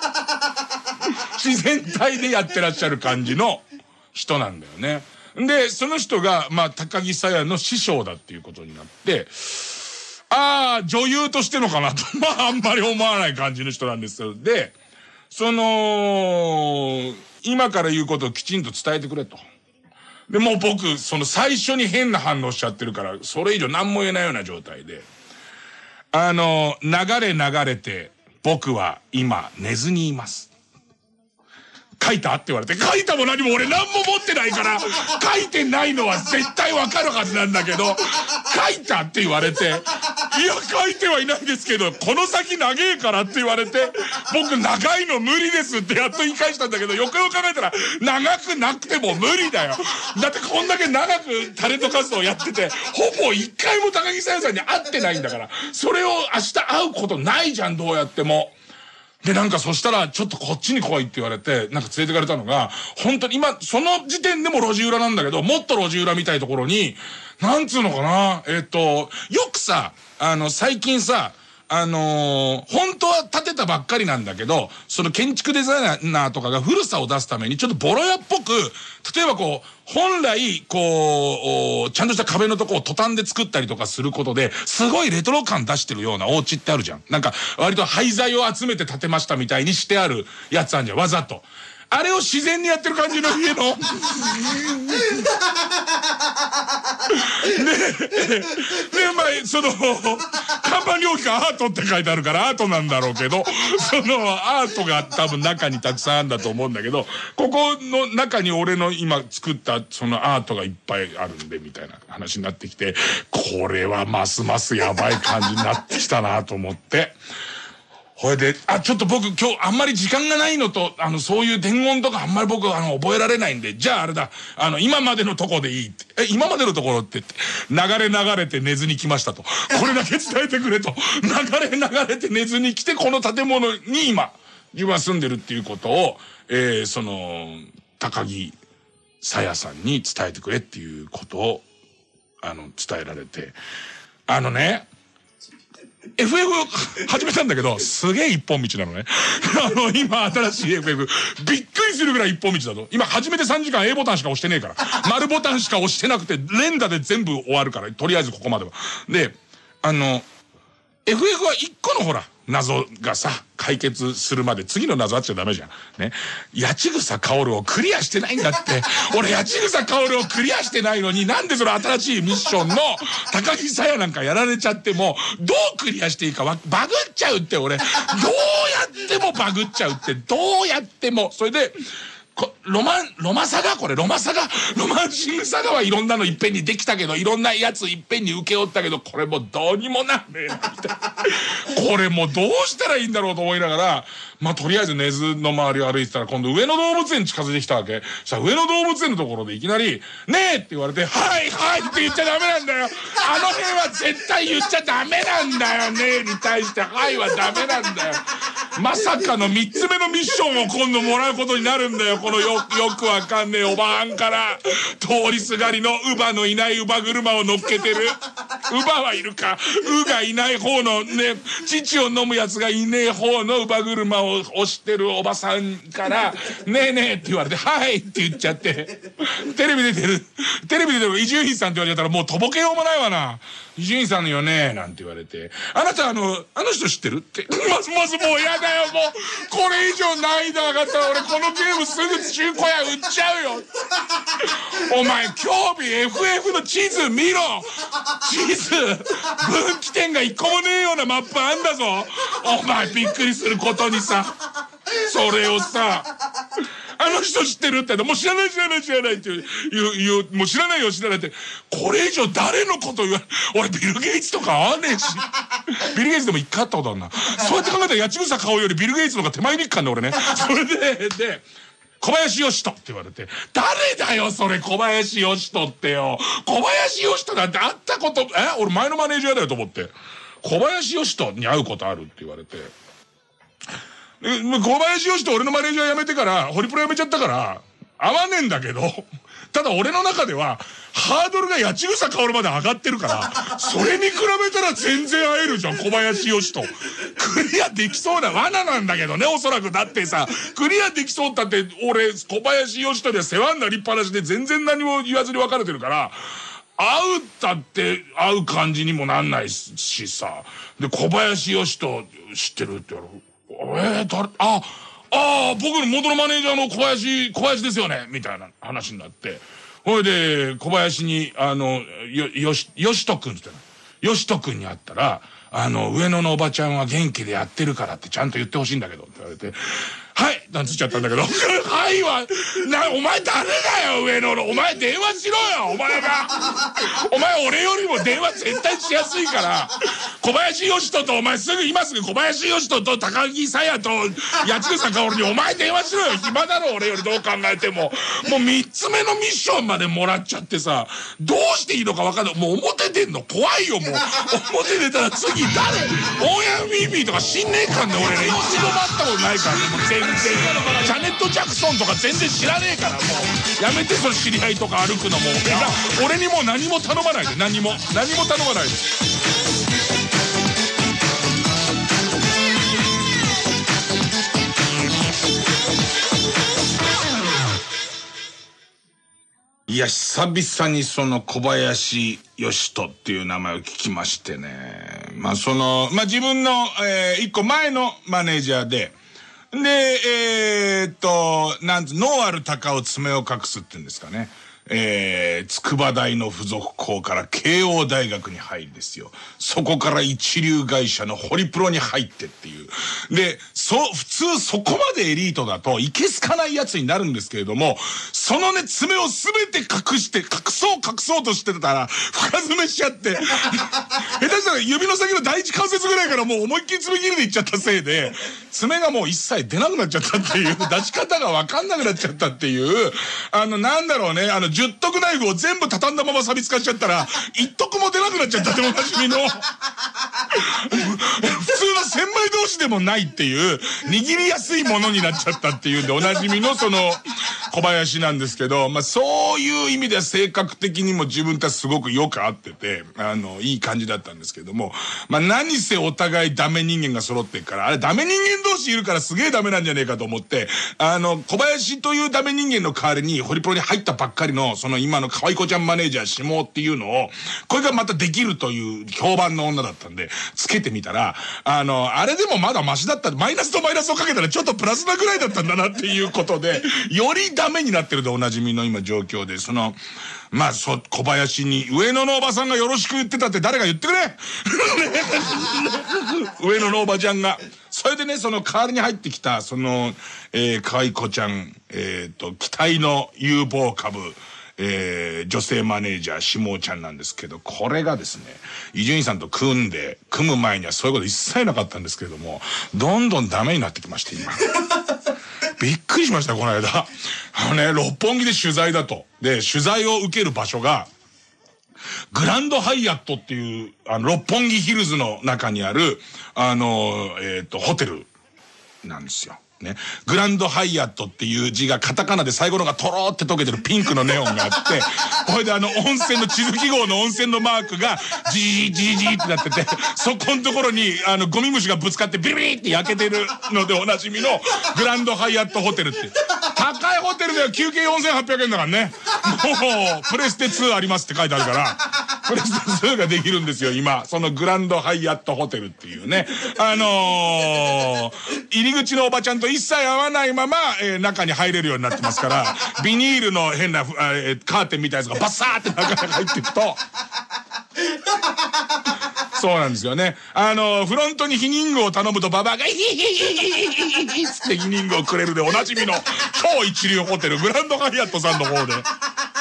自然体でやってらっしゃる感じの人なんだよね。で、その人が、まあ、高木さやの師匠だっていうことになって、ああ、女優としてのかなと、まあ、あんまり思わない感じの人なんですよ。で、その、今から言うことをきちんと伝えてくれと。で、もう僕、その最初に変な反応しちゃってるから、それ以上何も言えないような状態で。あの、流れ流れて、僕は今寝ずにいます。書いたって言われて、書いたも何も俺何も持ってないから、書いてないのは絶対わかるはずなんだけど、書いたって言われて、いや、書いてはいないですけど、この先長えからって言われて、僕長いの無理ですってやっと言い返したんだけど、よくよく考えたら、長くなくても無理だよ。だってこんだけ長くタレント活動やってて、ほぼ一回も高木さやさんに会ってないんだから、それを明日会うことないじゃん、どうやっても。で、なんかそしたら、ちょっとこっちに来いって言われて、なんか連れてかれたのが、本当に今、その時点でも路地裏なんだけど、もっと路地裏みたいところに、なんつうのかな、えっと、よくさ、あの、最近さ、あのー、本当は建てたばっかりなんだけど、その建築デザイナーとかが古さを出すために、ちょっとボロ屋っぽく、例えばこう、本来、こう、ちゃんとした壁のとこをトタンで作ったりとかすることで、すごいレトロ感出してるようなお家ってあるじゃん。なんか、割と廃材を集めて建てましたみたいにしてあるやつあるじゃん、わざと。 あれを自然にやってる感じの家の。ねで、まあ、その、看板料金がアートって書いてあるからアートなんだろうけど、そのアートが多分中にたくさんあるんだと思うんだけど、ここの中に俺の今作ったそのアートがいっぱいあるんで、みたいな話になってきて、これはますますやばい感じになってきたなと思って。ほいで、あ、ちょっと僕今日あんまり時間がないのと、あの、そういう伝言とかあんまり僕あの、覚えられないんで、じゃああれだ、あの、今までのとこでいいって。え、今までのところって言って、流れ流れて寝ずに来ましたと。これだけ伝えてくれと。流れ流れて寝ずに来て、この建物に今、自分は住んでるっていうことを、えー、その、高木さやさんに伝えてくれっていうことを、あの、伝えられて。あのね、エフエフ 始めたんだけど、すげえ一本道なのね。あの、今新しい エフエフ、びっくりするぐらい一本道だと。今始めてさんじかん A ボタンしか押してねえから。丸ボタンしか押してなくて、連打で全部終わるから、とりあえずここまでは。で、あの、エフエフ は一個のほら、謎がさ、解決するまで次の謎あっちゃダメじゃん。ね。八千草薫をクリアしてないんだって。俺八千草薫をクリアしてないのに、なんでその新しいミッションの高木さやなんかやられちゃっても、どうクリアしていいかわバグっちゃうって俺。どうやってもバグっちゃうって、どうやっても。それで、こロマン、ロマサガこれ、ロマサガロマンシングサガはいろんなのいっぺんにできたけど、いろんなやついっぺんに受け負ったけど、これもどうにもなんねえな、みたいな。これもうどうしたらいいんだろうと思いながら、まあ、とりあえず根津の周りを歩いてたら、今度上野動物園に近づいてきたわけ。さあ、上野動物園のところでいきなり、ねえって言われて、はいはいって言っちゃダメなんだよ。あの辺は絶対言っちゃダメなんだよねえに対して、はいはダメなんだよ。まさかの三つ目のミッションを今度もらうことになるんだよ。このよ、よくわかんねえおばはんから、通りすがりの乳母のいない乳母車を乗っけてる。乳母はいるか。うがいない方のね、乳を飲むやつがいねえ方の乳母車を押してるおばさんから、ねえねえって言われて、はいって言っちゃって、テレビ出てる、テレビ出てる伊集院さんって言われちゃったらもうとぼけようもないわな。伊集院さんのよねなんて言われて、あなたあの、あの人知ってるって。まずまずもう嫌だよ、もう。これ以上難易度上がったら俺このゲームすぐ中古屋売っちゃうよ。お前興味 エフエフ の地図見ろ。地図分岐点が一個もねえようなマップあんだぞ。お前びっくりすることにさ、それをさ、あの人知ってるってもう知らない知らない知らないって言う、言う、もう知らないよ知らないって、これ以上誰のこと言わ、俺ビル・ゲイツとか合わねえし、ビル・ゲイツでも一回会ったことあるな。そうやって考えたら八千草顔よりビル・ゲイツの方が手前に行くかんね俺ね。それで、で、小林義人って言われて、誰だよそれ小林義人ってよ。小林義人なんて会ったこと、え俺前のマネージャーだよと思って。小林義人に会うことあるって言われて。小林義人俺のマネージャー辞めてから、ホリプロ辞めちゃったから、会わねえんだけど、ただ俺の中では、ハードルが八千草薫まで上がってるから、それに比べたら全然会えるじゃん、小林義人。クリアできそうな罠なんだけどね、おそらく。だってさ、クリアできそうだって、俺、小林義人には世話になりっぱなしで全然何も言わずに別れてるから、会うったって会う感じにもなんないしさ。で、小林義人知ってるって言われる。えー、誰、あ、ああ、僕の元のマネージャーの小林、小林ですよねみたいな話になって。ほいで、小林に、あの、よ、よし、よしとくんって言ったの。よしとくんに会ったら、あの、上野のおばちゃんは元気でやってるからってちゃんと言ってほしいんだけど、って言われて、はいなんつっちゃったんだけど、はいは、な、お前誰だよ、上野の。お前電話しろよ、お前が。お前俺よりも電話絶対しやすいから、小林義人とお前すぐ、今すぐ小林義人と高木さやと八千草薫にお前電話しろよ。暇だろ、俺よりどう考えても。もう三つ目のミッションまでもらっちゃってさ、どうしていいのか分かんない。もう表出んの怖いよ、もう。表出たら次誰オーヤンフィービーとか死んねえかんね、俺ね。一度も会ったことないからね、もう全然。ジャネット・ジャクソンとか全然知らねえから、もう。やめて、その知り合いとか歩くのも。俺にもう何も頼まないで、何も。何も頼まないで。いや、久々にその小林義人っていう名前を聞きましてね。まあその、まあ自分の、えー、一個前のマネージャーで、 で、えー、っと、なんつ、脳ある鷹を爪を隠すっていうんですかね。えー、筑波大の附属校から慶応大学に入りですよ。そこから一流会社のホリプロに入ってっていう。で、そ、普通そこまでエリートだといけすかないやつになるんですけれども、そのね、爪をすべて隠して、隠そう隠そうとしてたら、深爪しちゃって、下手したら指の先の第一関節ぐらいからもう思いっきり爪切りでいっちゃったせいで、爪がもう一切出なくなっちゃったっていう、出し方がわかんなくなっちゃったっていう、あの、なんだろうね、あの、十徳ナイフを全部畳んだまま錆びつかしちゃったら、一徳も出なくなっちゃったっておなじみの、普通の千枚同士でもないっていう、握りやすいものになっちゃったっていうんで、おなじみのその、小林なんですけど、まあそういう意味では性格的にも自分たちすごくよく合ってて、あの、いい感じだったんですけども、まあ何せお互いダメ人間が揃ってるから、あれダメ人間同士いるからすげえダメなんじゃねえかと思って、あの、小林というダメ人間の代わりにホリプロに入ったばっかりの、その今の可愛い子ちゃんマネージャー下っていうのを、これがまたできるという評判の女だったんで、つけてみたら、あの、あれでもまだマシだった、マイナスとマイナスをかけたらちょっとプラスなぐらいだったんだなっていうことで、よりダメになってるでおなじみの今状況で、その、まあ、そ、小林に、上野のおばさんがよろしく言ってたって誰か言ってくれ上野のおばちゃんが。それでね、その代わりに入ってきた、その、えー、可愛い子ちゃん、えっと、期待の有望株、えー、女性マネージャー、下ちゃんなんですけど、これがですね、伊集院さんと組んで、組む前にはそういうこと一切なかったんですけれども、どんどんダメになってきまして、今。びっくりしました、この間。あのね、六本木で取材だと。で、取材を受ける場所が、グランドハイアットっていう、あの、六本木ヒルズの中にある、あの、えっと、ホテルなんですよ。ね。グランドハイアットっていう字がカタカナで最後のがトローって溶けてるピンクのネオンがあって、これであの温泉の地図記号の温泉のマークがジージージーってなってて、そこのところにあのゴミ虫がぶつかってビリビリって焼けてるのでおなじみのグランドハイアットホテルって。高いホテルでは休憩よんせんはっぴゃくえんだからね。もう、プレステツーありますって書いてあるから、プレステツーができるんですよ、今。そのグランドハイアットホテルっていうね。あのー、入り口のおばちゃんと一切合わないまま、えー、中に入れるようになってますから、ビニールの変な、えー、カーテンみたいなやつがバッサーって中に入っていくと、そうなんですよね。あの、フロントに避妊具を頼むとババアがヒヒヒヒヒヒヒつって避妊具をくれるでおなじみの超一流ホテルグランドハイアットさんの方で。よん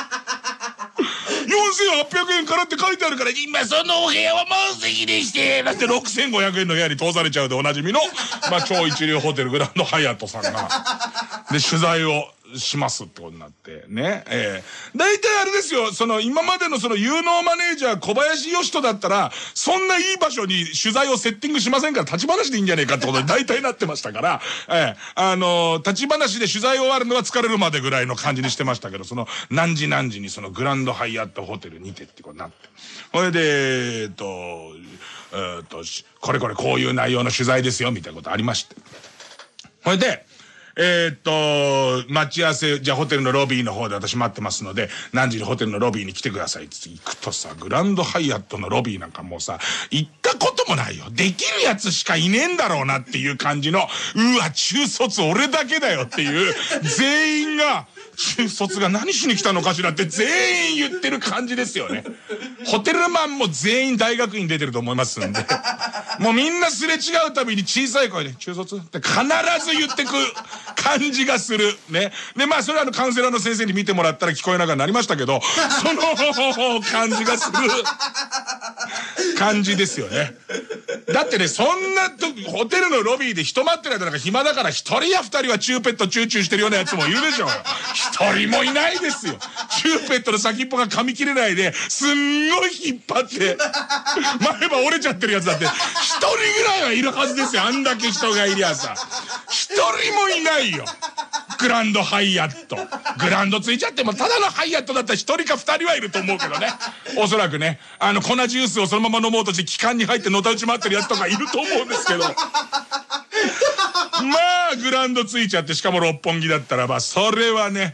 せんはっぴゃくえんからって書いてあるから、今そのお部屋は満席でして、だってろくせんごひゃくえんの部屋に通されちゃうでおなじみの、まあ超一流ホテルグランドハイアットさんが、で、取材を、しますってことになって、ね。ええー。大体あれですよ、その今までのその有能マネージャー小林義人だったら、そんないい場所に取材をセッティングしませんから立ち話でいいんじゃねえかってことで大体なってましたから、ええー、あのー、立ち話で取材終わるのは疲れるまでぐらいの感じにしてましたけど、その何時何時にそのグランドハイアットホテルにてってことになって。それで、えっと、えっと、これこれこういう内容の取材ですよ、みたいなことありまして。それで、えー、っと、待ち合わせ、じゃあホテルのロビーの方で私待ってますので、何時にホテルのロビーに来てくださいって行くとさ、グランドハイアットのロビーなんかもうさ、行ったこともないよ。できるやつしかいねえんだろうなっていう感じの、うわ、中卒俺だけだよっていう、全員が、中卒が何しに来たのかしらって全員言ってる感じですよね。ホテルマンも全員大学院出てると思いますんで。もうみんなすれ違うたびに小さい声で、中卒って必ず言ってく感じがする。ね。で、まあそれはあのカウンセラーの先生に見てもらったら聞こえなくなりましたけど、その感じがする感じですよね。だってね、そんなとホテルのロビーで人待ってる間なんか暇だから一人や二人はチューペットチューチューしてるようなやつもいるでしょう。一人もいないですよ。チューペットの先っぽが噛み切れないで、すんごい引っ張って、前歯折れちゃってるやつだって、一人ぐらいはいるはずですよ。あんだけ人がいりゃさ。一人もいないよ。グランドハイアット。グランドついちゃっても、ただのハイアットだったら一人か二人はいると思うけどね。おそらくね、あの、粉ジュースをそのまま飲もうとして気管に入ってのたうち回ってるやつとかいると思うんですけど。まあ、グランドついちゃって、しかも六本木だったらば、それはね、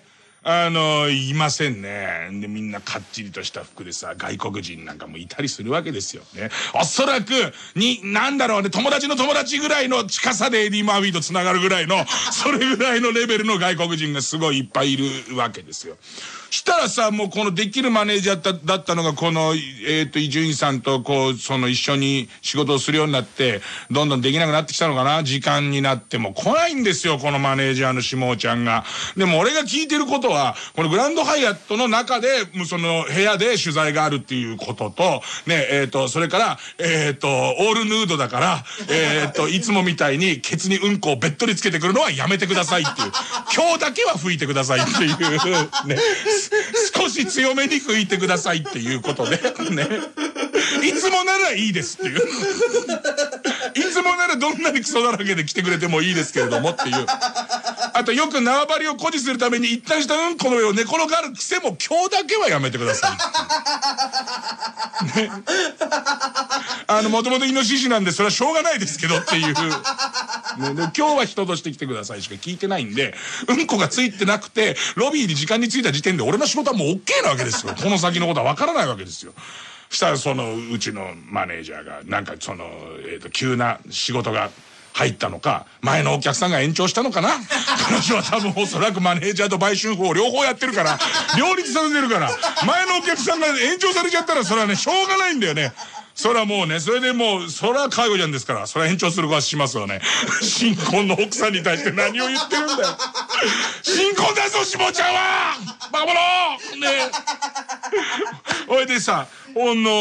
あのいませんね。でみんなかっちりとした服でさ、外国人なんかもいたりするわけですよね。おそらくになんだろうね、友達の友達ぐらいの近さでエディ・マーフィーとつながるぐらいのそれぐらいのレベルの外国人がすごいいっぱいいるわけですよ。したらさ、もうこのできるマネージャーだだったのがこのえっと伊集院さんとこうその一緒に仕事をするようになってどんどんできなくなってきたのかな。時間になっても来ないんですよ、このマネージャーの下ちゃんが。でも俺が聞いてることはこのグランドハイアットの中でその部屋で取材があるっていうこととね、えっとそれからえっとオールヌードだからえっといつもみたいにケツにうんこをべっとりつけてくるのはやめてくださいっていう、今日だけは吹いてくださいっていうね、少し強めに吹いてくださいっていうことでね、いつもならいいですっていういつもならどんなにクソだらけで来てくれてもいいですけれどもっていう。あとよく縄張りを誇示するために一旦したうんこの上を寝転がる癖も今日だけはやめてくださいね。あのもともとイノシシなんでそれはしょうがないですけどっていう、ね、で今日は人として来てくださいしか聞いてないんで、うんこがついてなくてロビーに時間に着いた時点で俺の仕事はもう OK なわけですよ。この先のことはわからないわけですよ。したらそのうちのマネージャーがなんかその、えーと、急な仕事が入ったのか、前のお客さんが延長したのかな。彼女は多分おそらくマネージャーと売春法を両方やってるから両立させてるから、前のお客さんが延長されちゃったらそれはねしょうがないんだよね。それはもうね、それでもうそれは介護じゃんですから、それは延長する子はしますよね。新婚の奥さんに対して何を言ってるんだよ。新婚だぞ下ちゃんはバカ者ね。おいでさ、ほんの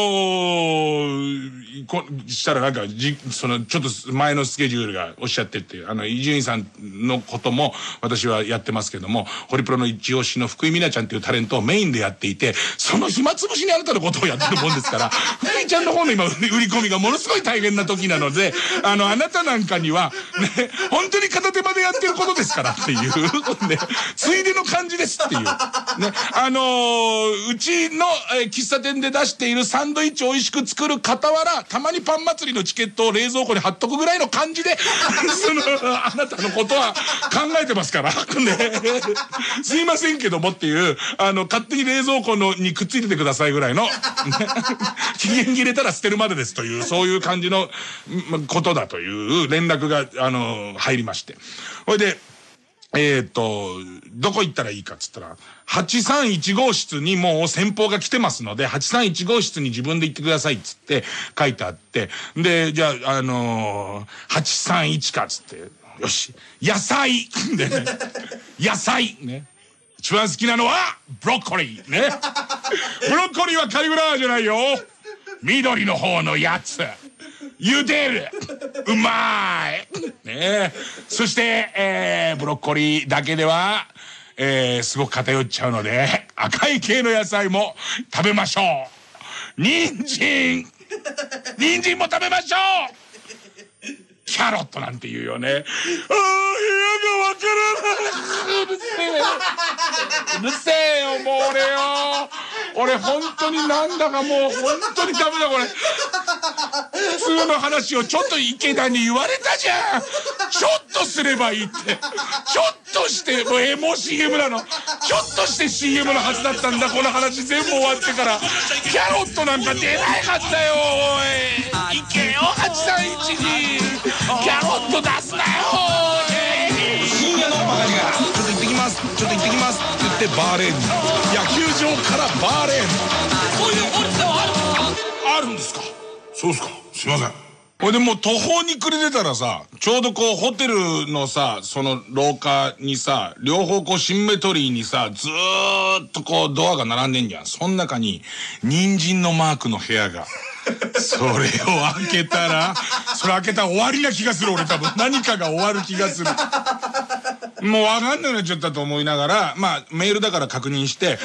こしたらなんかじそのちょっと前のスケジュールがおっしゃってって、あの伊集院さんのことも私はやってますけども、ホリプロの一押しの福井美奈ちゃんっていうタレントをメインでやっていて、その暇つぶしにあなたのことをやってるもんですから福井ちゃんの方の今売り込みがものすごい大変な時なので、あのあなたなんかにはね本当に片手間でやってることですからっていうね、ついでの感じですっていうね。あのー、うちの、えー、喫茶店で出しているサンドイッチを美味しく作る傍ら、たまにパン祭りのチケットを冷蔵庫に貼っとくぐらいの感じでそのあなたのことは考えてますからね。すいませんけどもっていう、あの勝手に冷蔵庫のにくっついててくださいぐらいの期限切れたら捨てるまでですという、そういう感じのことだという連絡があの入りまして、それでえっと、どこ行ったらいいかっつったら、はちさんいち号室にもう先方が来てますので、はちさんいち号室に自分で行ってくださいっつって書いてあって、で、じゃあ、あのー、はちさんいちかっつって、よし、野菜でね、野菜ね。一番好きなのは、ブロッコリーね。ブロッコリーはカリフラワーじゃないよ。緑の方のやつ。茹でるうまいねえ。そして、えー、ブロッコリーだけでは、えー、すごく偏っちゃうので赤い系の野菜も食べましょう。人参人参も食べましょう。キャロットなんて言うよね。ああ、部屋がわからない。うるせえうるせえよもう俺よ。俺本当になんだかもう本当にダメだこれ。普通の話をちょっと池田に言われたじゃん。ちょっとすればいいって。ちょっとしてもうえー、もう シーエム なの。ちょっとして シーエム のはずだったんだこの話全部終わってから。キャロットなんか出ないかったよおい。行けよはちさんいちに。キャロット出すなよ深夜のバカ力。ちょっと行ってきますちょっと行ってきますって言ってバーレーンに、野球場からバーレーン。そういう法律はあるんですか？あるんですか？そうですか、すいません。これでもう途方に暮れてたらさ、ちょうどこうホテルのさその廊下にさ両方こうシンメトリーにさずーっとこうドアが並んでんじゃん。その中に人参のマークの部屋がそれを開けたらそれ開けたら終わりな気がする。俺多分何かが終わる気がする。もう分かんなくなっちゃったと思いながら、まあメールだから確認して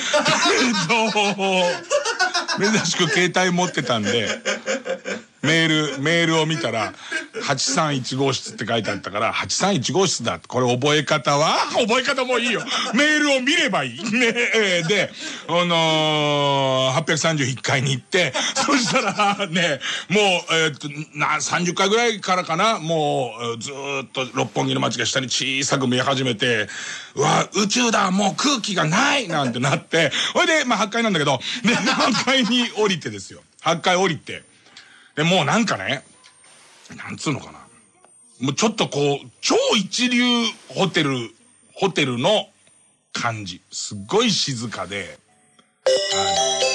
珍しく携帯持ってたんでメールメールを見たらはちさんいち号室って書いてあったから、はちさんいち号室だ。これ覚え方は覚え方もいいよ。メールを見ればいい。ねえ。で、あのー、はっぴゃくさんじゅういっかいに行って、そしたらね、もう、えー、っと、な、さんじゅっかいぐらいからかな、もう、ずーっと六本木の街が下に小さく見え始めて、うわ、宇宙だ、もう空気がないなんてなって、ほいで、まあはっかいなんだけど、で、はっかいに降りてですよ。はっかい降りて。で、もうなんかね、なんつうのかな。もうちょっとこう、超一流ホテル、ホテルの感じ。すっごい静かで、あの、本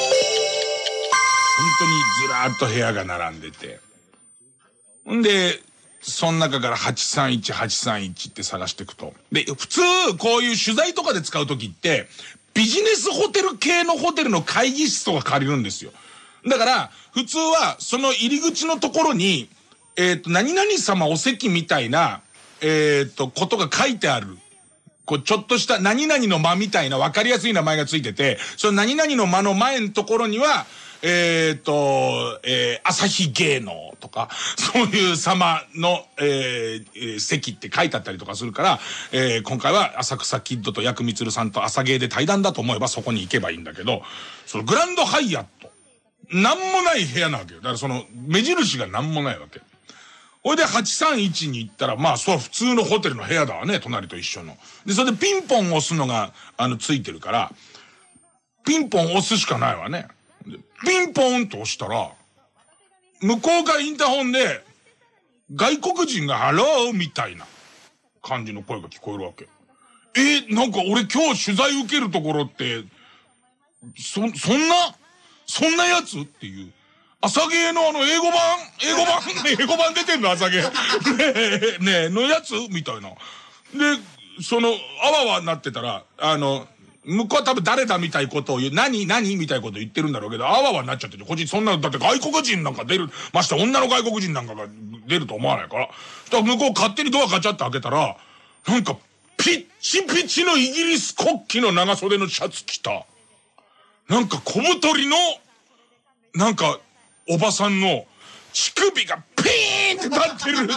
当にずらーっと部屋が並んでて。んで、その中からはちさんいち、はちさんいちって探していくと。で、普通、こういう取材とかで使うときって、ビジネスホテル系のホテルの会議室とか借りるんですよ。だから、普通は、その入り口のところに、えっと、何々様お席みたいな、えっと、ことが書いてある。こう、ちょっとした何々の間みたいな分かりやすい名前がついてて、その何々の間の前のところには、えっと、えー、朝日芸能とか、そういう様の、えー、席って書いてあったりとかするから、えー、今回は浅草キッドとヤクミツルさんと朝芸で対談だと思えばそこに行けばいいんだけど、そのグランドハイアット、なんもない部屋なわけよ。だからその、目印がなんもないわけ。ほいではちさんいちに行ったら、まあ、そう普通のホテルの部屋だわね、隣と一緒の。で、それでピンポン押すのが、あの、ついてるから、ピンポン押すしかないわね。でピンポンと押したら、向こうからインターホンで、外国人がハローみたいな感じの声が聞こえるわけ。え、なんか俺今日取材受けるところって、そ、そんな、そんなやつっていう。朝芸のあの英語版英語版英語版出てんの朝芸。ねえ、ねえ、のやつみたいな。で、その、あわわになってたら、あの、向こうは多分誰だみたいことを言う、何何みたいこと言ってるんだろうけど、あわわになっちゃってて、こっちそんな、だって外国人なんか出る、まして女の外国人なんかが出ると思わないから。そしたら向こう勝手にドアガチャって開けたら、なんか、ピッチピチのイギリス国旗の長袖のシャツ着た。なんか小太りの、なんか、おばさんの乳首がピーンって立ってる。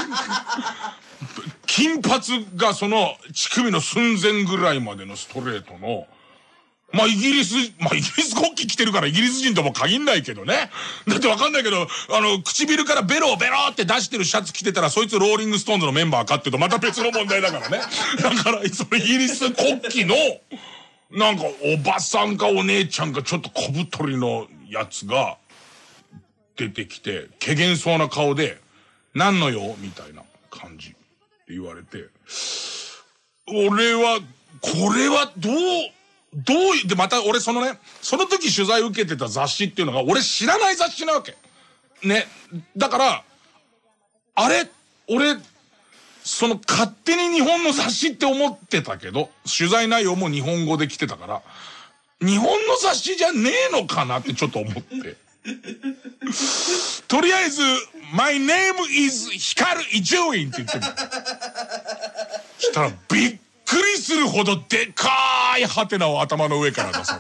金髪がその乳首の寸前ぐらいまでのストレートの、まあイギリス、まあイギリス国旗着てるからイギリス人とも限んないけどね。だってわかんないけど、あの、唇からベロをベロって出してるシャツ着てたらそいつローリングストーンズのメンバーかっていうとまた別の問題だからね。だからそのイギリス国旗の、なんかおばさんかお姉ちゃんかちょっと小太りのやつが、出てきて、怪げそうな顔で、何のよみたいな感じって言われて、俺は、これはどう、どう、で、また俺そのね、その時取材受けてた雑誌っていうのが、俺知らない雑誌なわけ。ね。だから、あれ俺、その勝手に日本の雑誌って思ってたけど、取材内容も日本語で来てたから、日本の雑誌じゃねえのかなってちょっと思って。とりあえず、My name is 光伊集院って言ってる。したらびっくりするほどでかーいハテナを頭の上から出さ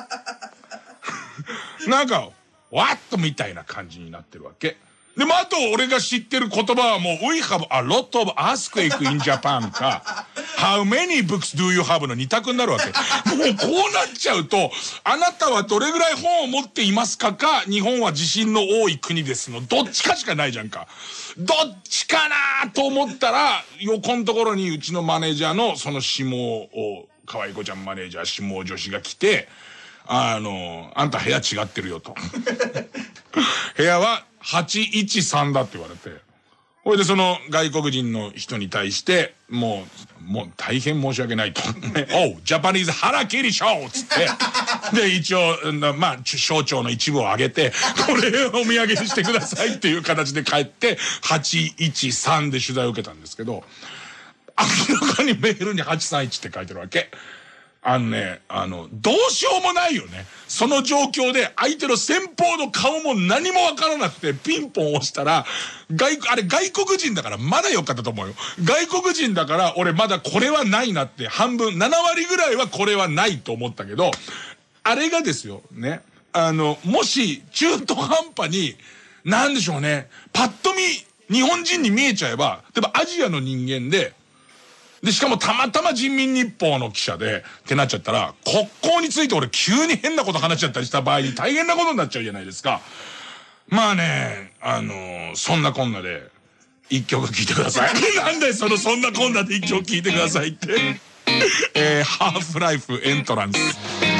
れる。なんか、わっとみたいな感じになってるわけ。でもあと俺が知ってる言葉はもう We have a lot of earthquake in Japan か How many books do you have の二択になるわけ。もうこうなっちゃうと、あなたはどれぐらい本を持っていますかか、日本は地震の多い国ですの、どっちかしかないじゃんか。どっちかなと思ったら、横のところにうちのマネージャーのその下を、可愛い子ちゃんマネージャー下女子が来て、あの、あんた部屋違ってるよと。部屋ははちいちさんだって言われて。ほいでその外国人の人に対して、もう、もう大変申し訳ないと。おう、ジャパニーズ腹切りショーつって。で、一応、まあ、省庁の一部を上げて、これをお土産にしてくださいっていう形で帰って、はちいちさんで取材を受けたんですけど、明らかにメールにはちさんいちって書いてるわけ。あのね、あの、どうしようもないよね。その状況で相手の先方の顔も何もわからなくてピンポン押したら、外、あれ外国人だからまだよかったと思うよ。外国人だから俺まだこれはないなって半分、ななわりぐらいはこれはないと思ったけど、あれがですよ、ね。あの、もし中途半端に、なんでしょうね、パッと見日本人に見えちゃえば、例えばアジアの人間で、で、しかもたまたま人民日報の記者で、ってなっちゃったら、国交について俺急に変なこと話しちゃったりした場合に大変なことになっちゃうじゃないですか。まあね、あのー、そんなこんなで、一曲聴いてください。なんでそのそんなこんなで一曲聴いてくださいって。えー、ハーフライフエントランス。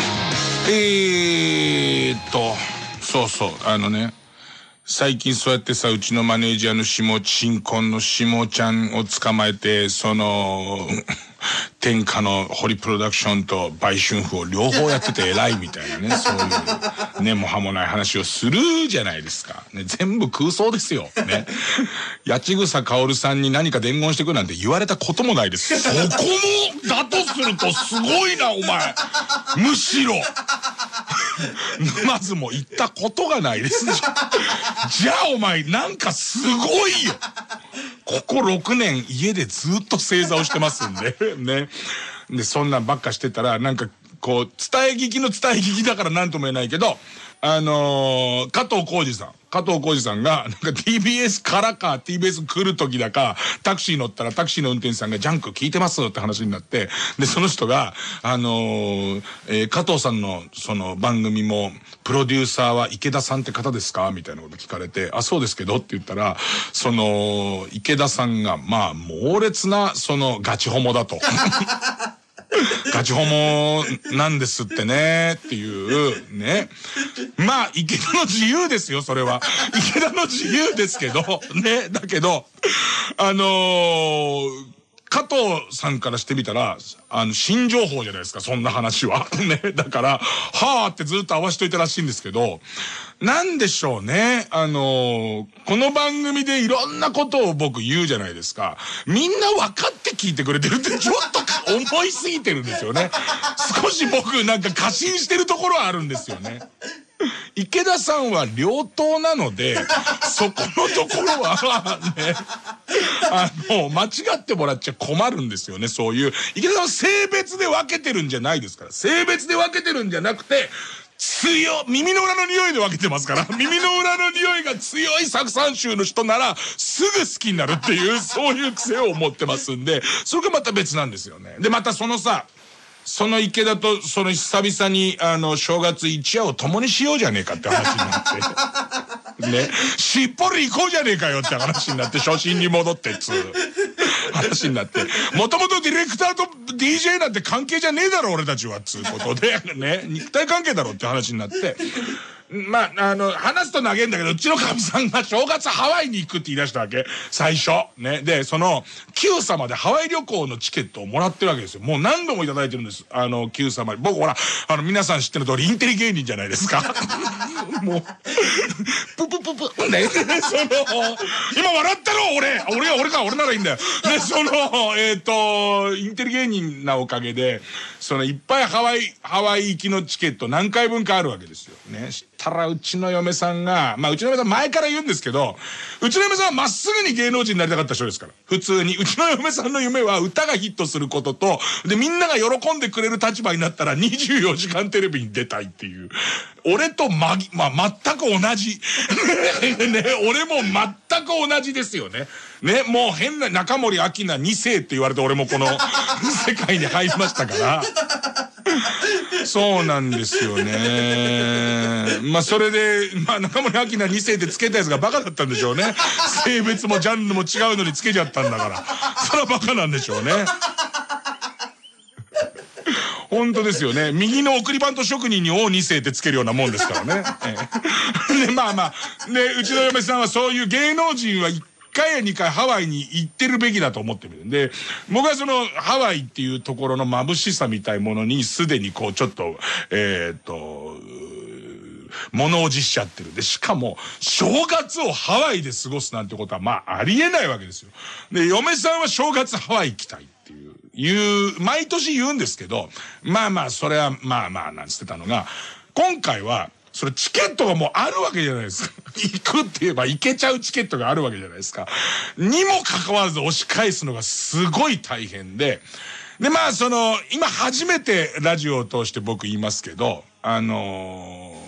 えーっと、そうそう、あのね、最近そうやってさ、うちのマネージャーの下、新婚の下ちゃんを捕まえて、その、天下の堀プロダクションと売春婦を両方やってて偉いみたいなね、そういう、ね、もはもない話をするじゃないですか。ね、全部空想ですよ。ね。八千草薫さんに何か伝言してくるなんて言われたこともないです。そこも、だとするとすごいな、お前。むしろ。まずも言ったことがないです。じゃあお前なんかすごいよ。こころくねん家でずっと正座をしてますんでね。でそんなんばっかしてたらなんかこう伝え聞きの伝え聞きだからなんとも言えないけど、あのー、加藤浩次さん加藤浩次さんがなんか ティービーエス からか ティービーエス 来る時だかタクシー乗ったらタクシーの運転手さんがジャンク聞いてますって話になって、でその人があのーえー、加藤さんのその番組もプロデューサーは池田さんって方ですかみたいなこと聞かれて、あそうですけどって言ったら、その池田さんがまあ猛烈なそのガチホモだとガチホモなんですってねっていうね。まあ池田の自由ですよそれは。池田の自由ですけどね。だけどあのー、加藤さんからしてみたらあの新情報じゃないですかそんな話はね。だからはーってずっと合わしといたらしいんですけど、なんでしょうね。あのー、この番組でいろんなことを僕言うじゃないですか。みんな分かって聞いてくれてるってちょっと思いすぎてるんですよね。少し僕なんか過信してるところはあるんですよね。池田さんは良党なので、そこのところはね、あの、間違ってもらっちゃ困るんですよね、そういう。池田さんは性別で分けてるんじゃないですから。性別で分けてるんじゃなくて、強、耳の裏の匂いで分けてますから。耳の裏の匂いが強い酢酸臭の人なら、すぐ好きになるっていう、そういう癖を持ってますんで、それがまた別なんですよね。で、またそのさ、その池田とその久々にあの正月一夜を共にしようじゃねえかって話になってね、しっぽり行こうじゃねえかよって話になって、初心に戻ってっつう話になって、もともとディレクターと ディージェー なんて関係じゃねえだろ俺たちはっつうことでね、肉体関係だろって話になって、まあ、あの、話すと投げんだけど、うちのかみさんが正月ハワイに行くって言い出したわけ。最初。ね。で、その、Q 様でハワイ旅行のチケットをもらってるわけですよ。もう何度もいただいてるんです。あの、Q 様に。僕ほら、あの、皆さん知ってる通りインテリ芸人じゃないですか。もう、ププププ、ね。その、今笑ったろ俺俺は俺か、俺ならいいんだよ。で、その、えっと、インテリ芸人なおかげで、その、いっぱいハワイ、ハワイ行きのチケット何回分かあるわけですよ。ね。たらうちの嫁さんが、まあうちの嫁さん前から言うんですけど、うちの嫁さんはまっすぐに芸能人になりたかった人ですから。普通に。うちの嫁さんの夢は歌がヒットすることと、でみんなが喜んでくれる立場になったらにじゅうよじかんテレビに出たいっていう。俺とまぎ、まあ全く同じ。ね、俺も全く同じですよね。ね、もう変な中森明菜に世って言われて俺もこの世界に入りましたから。そうなんですよね。まあそれで、まあ中森明菜に世ってつけたやつがバカだったんでしょうね。性別もジャンルも違うのにつけちゃったんだから。それはバカなんでしょうね。本当ですよね。右の送りバント職人に王に世ってつけるようなもんですからね。ええ、で、まあまあ、で、うちの嫁さんはそういう芸能人はいっかいやにかいハワイに行ってるべきだと思ってるんで、僕はそのハワイっていうところの眩しさみたいものにすでにこうちょっと、えっと、物おじしちゃってる。で、しかも、正月をハワイで過ごすなんてことはまあありえないわけですよ。で、嫁さんは正月ハワイ行きたいっていう。言う、毎年言うんですけど、まあまあ、それはまあまあ、なんつってたのが、今回は、それチケットがもうあるわけじゃないですか。行くって言えば行けちゃうチケットがあるわけじゃないですか。にもかかわらず押し返すのがすごい大変で、で、まあ、その、今初めてラジオを通して僕言いますけど、あのー、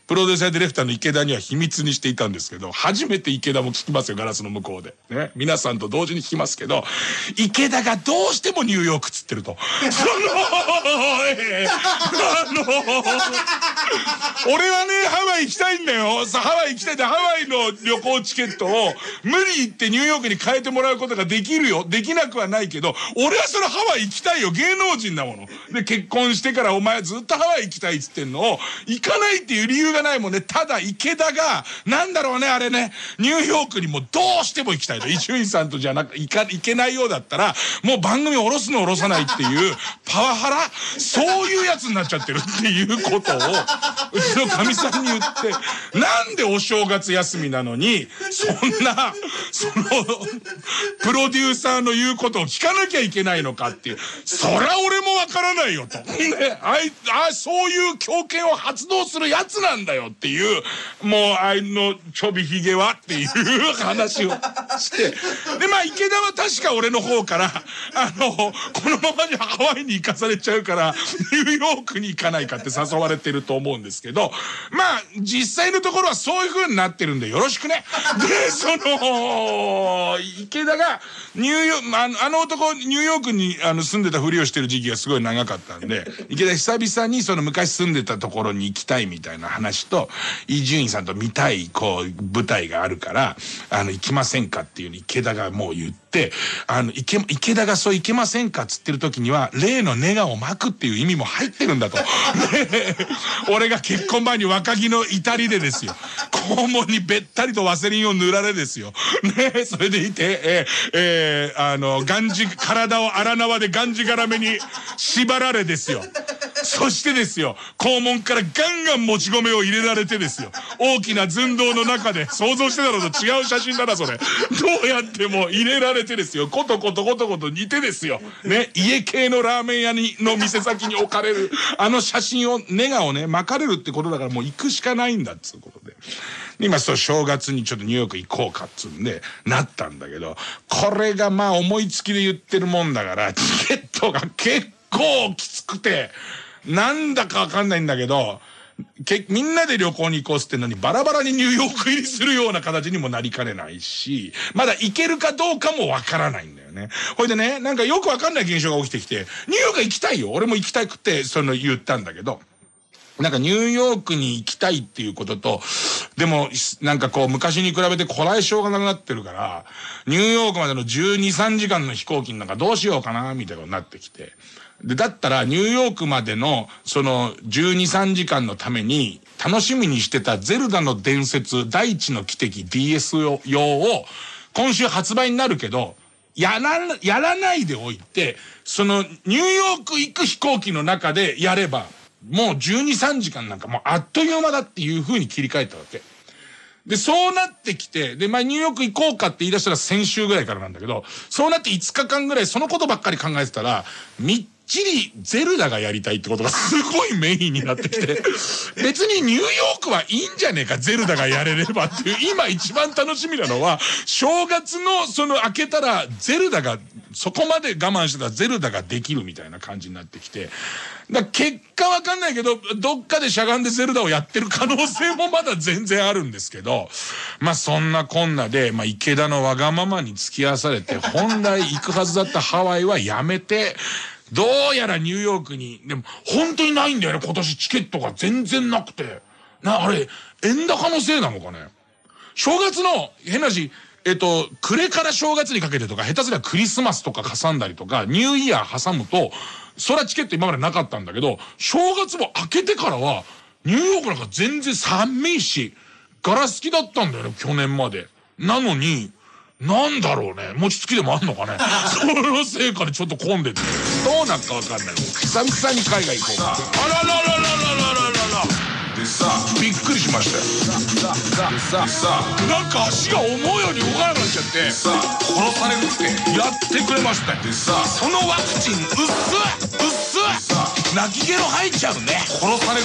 プロデューサーディレクターの池田には秘密にしていたんですけど、初めて池田も聞きますよ、ガラスの向こうで。ね。皆さんと同時に聞きますけど、池田がどうしてもニューヨークっつってると。その、えー、あの、俺はね、ハワイ行きたいんだよ。さ、ハワイ行きたいんだ。ハワイの旅行チケットを無理言ってニューヨークに変えてもらうことができるよ。できなくはないけど、俺はそれハワイ行きたいよ。芸能人だもの。で、結婚してからお前ずっとハワイ行きたいっつってんのを、行かないっていう理由がないもんね。ただ池田が、なんだろうね、あれね、ニューヨークにもどうしても行きたいと。伊集院さんとじゃなく、行か、行けないようだったら、もう番組下ろすの下ろさないっていう、パワハラそういうやつになっちゃってるっていうことを、うちのかみさんに言って、なんでお正月休みなのに、そんな、その、プロデューサーの言うことを聞かなきゃいけないのかっていう、そら俺もわからないよと。ね、あい、あ、そういう強権を発動するやつなんだよっていう、もうあいのちょびひげはっていう話をして、で、まあ池田は確か俺の方から、あの、このままじゃハワイに行かされちゃうから、ニューヨークに行かないかって誘われてると思うんですけど、まあ、実際のところはそういう風になってるんでよろしくね。で、その、池田が、ニューヨーク、あの、あの男、ニューヨークにあの住んでたふりをしてる時期がすごい長かったんで、池田久々にその昔住んでたところに行きたいみたいな話と、伊集院さんと見たい、こう、舞台があるから、あの、行きませんかっていうの池田がもう言って、あの、池、池田がそう行けませんかっつってる時には、例のネガを巻くっていう意味も入ってるんだと。俺が結婚前に若木の至りでですよ。肛門にべったりとワセリンを塗られですよ。ね、それでいて、えー、えー、あの、がんじ、体を荒縄でがんじがらめに縛られですよ。そしてですよ、肛門からガンガンもち米を入れられてですよ。大きな寸胴の中で、想像してたのと違う写真だな、それ。どうやっても入れられてですよ。ことことことこと似てですよ。ね、家系のラーメン屋に、の店先に置かれる、あの写真を、ネガをね、巻かれるってことだからもう行くしかないんだっつうことで。今そう正月にちょっとニューヨーク行こうかっつうんで、なったんだけど、これがまあ思いつきで言ってるもんだから、チケットが結構きつくて、なんだかわかんないんだけど、け、みんなで旅行に行こうってのにバラバラにニューヨーク入りするような形にもなりかねないし、まだ行けるかどうかもわからないんだよね。ほいでね、なんかよくわかんない現象が起きてきて、ニューヨーク行きたいよ。俺も行きたくて、その言ったんだけど、なんかニューヨークに行きたいっていうことと、でも、なんかこう昔に比べてこらえ性がなくなってるから、ニューヨークまでのじゅうに、さんじかんの飛行機なんかどうしようかな、みたいなことになってきて。で、だったらニューヨークまでのそのじゅうに、さんじかんのために楽しみにしてたゼルダの伝説大地の奇跡 ディーエス 用を今週発売になるけど、やら、やらないでおいて、そのニューヨーク行く飛行機の中でやれば、もうじゅうに、さんじかんなんかもうあっという間だっていう風に切り替えたわけ。で、そうなってきて、で、まあ、ニューヨーク行こうかって言い出したら先週ぐらいからなんだけど、そうなっていつかかんぐらいそのことばっかり考えてたら、みっちりゼルダがやりたいってことがすごいメインになってきて、別にニューヨークはいいんじゃねえか、ゼルダがやれればっていう、今一番楽しみなのは、正月のその開けたらゼルダが、そこまで我慢してたゼルダができるみたいな感じになってきて、だ結果わかんないけど、どっかでしゃがんでゼルダをやってる可能性もまだ全然あるんですけど、まあそんなこんなで、まあ池田のわがままに付き合わされて、本来行くはずだったハワイはやめて、どうやらニューヨークに、でも本当にないんだよね、今年チケットが全然なくて。な、あれ、円高のせいなのかね。正月の、変な話、えっと、暮れから正月にかけてとか、下手すりゃクリスマスとか挟んだりとか、ニューイヤー挟むと、そらチケット今までなかったんだけど、正月も明けてからは、ニューヨークなんか全然寒いし、ガラスきだったんだよね、去年まで。なのに、なんだろうね、餅つきでもあんのかね。そのせいからちょっと混んでて、どうなるかわかんない。久々に海外行こうか。あららららららららら。でさ、びっくりしましたよ。でさ、でさ、なんか足が思うように動かなくなっちゃって、さ、殺されるってやってくれましたよ。でさ、そのワクチン、うっすうっすさ、泣きゲロ吐いちゃうね。殺されるって。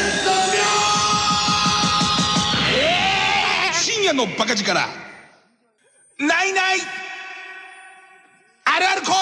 えー、深夜のバカ力。ないないあるあるコーナー。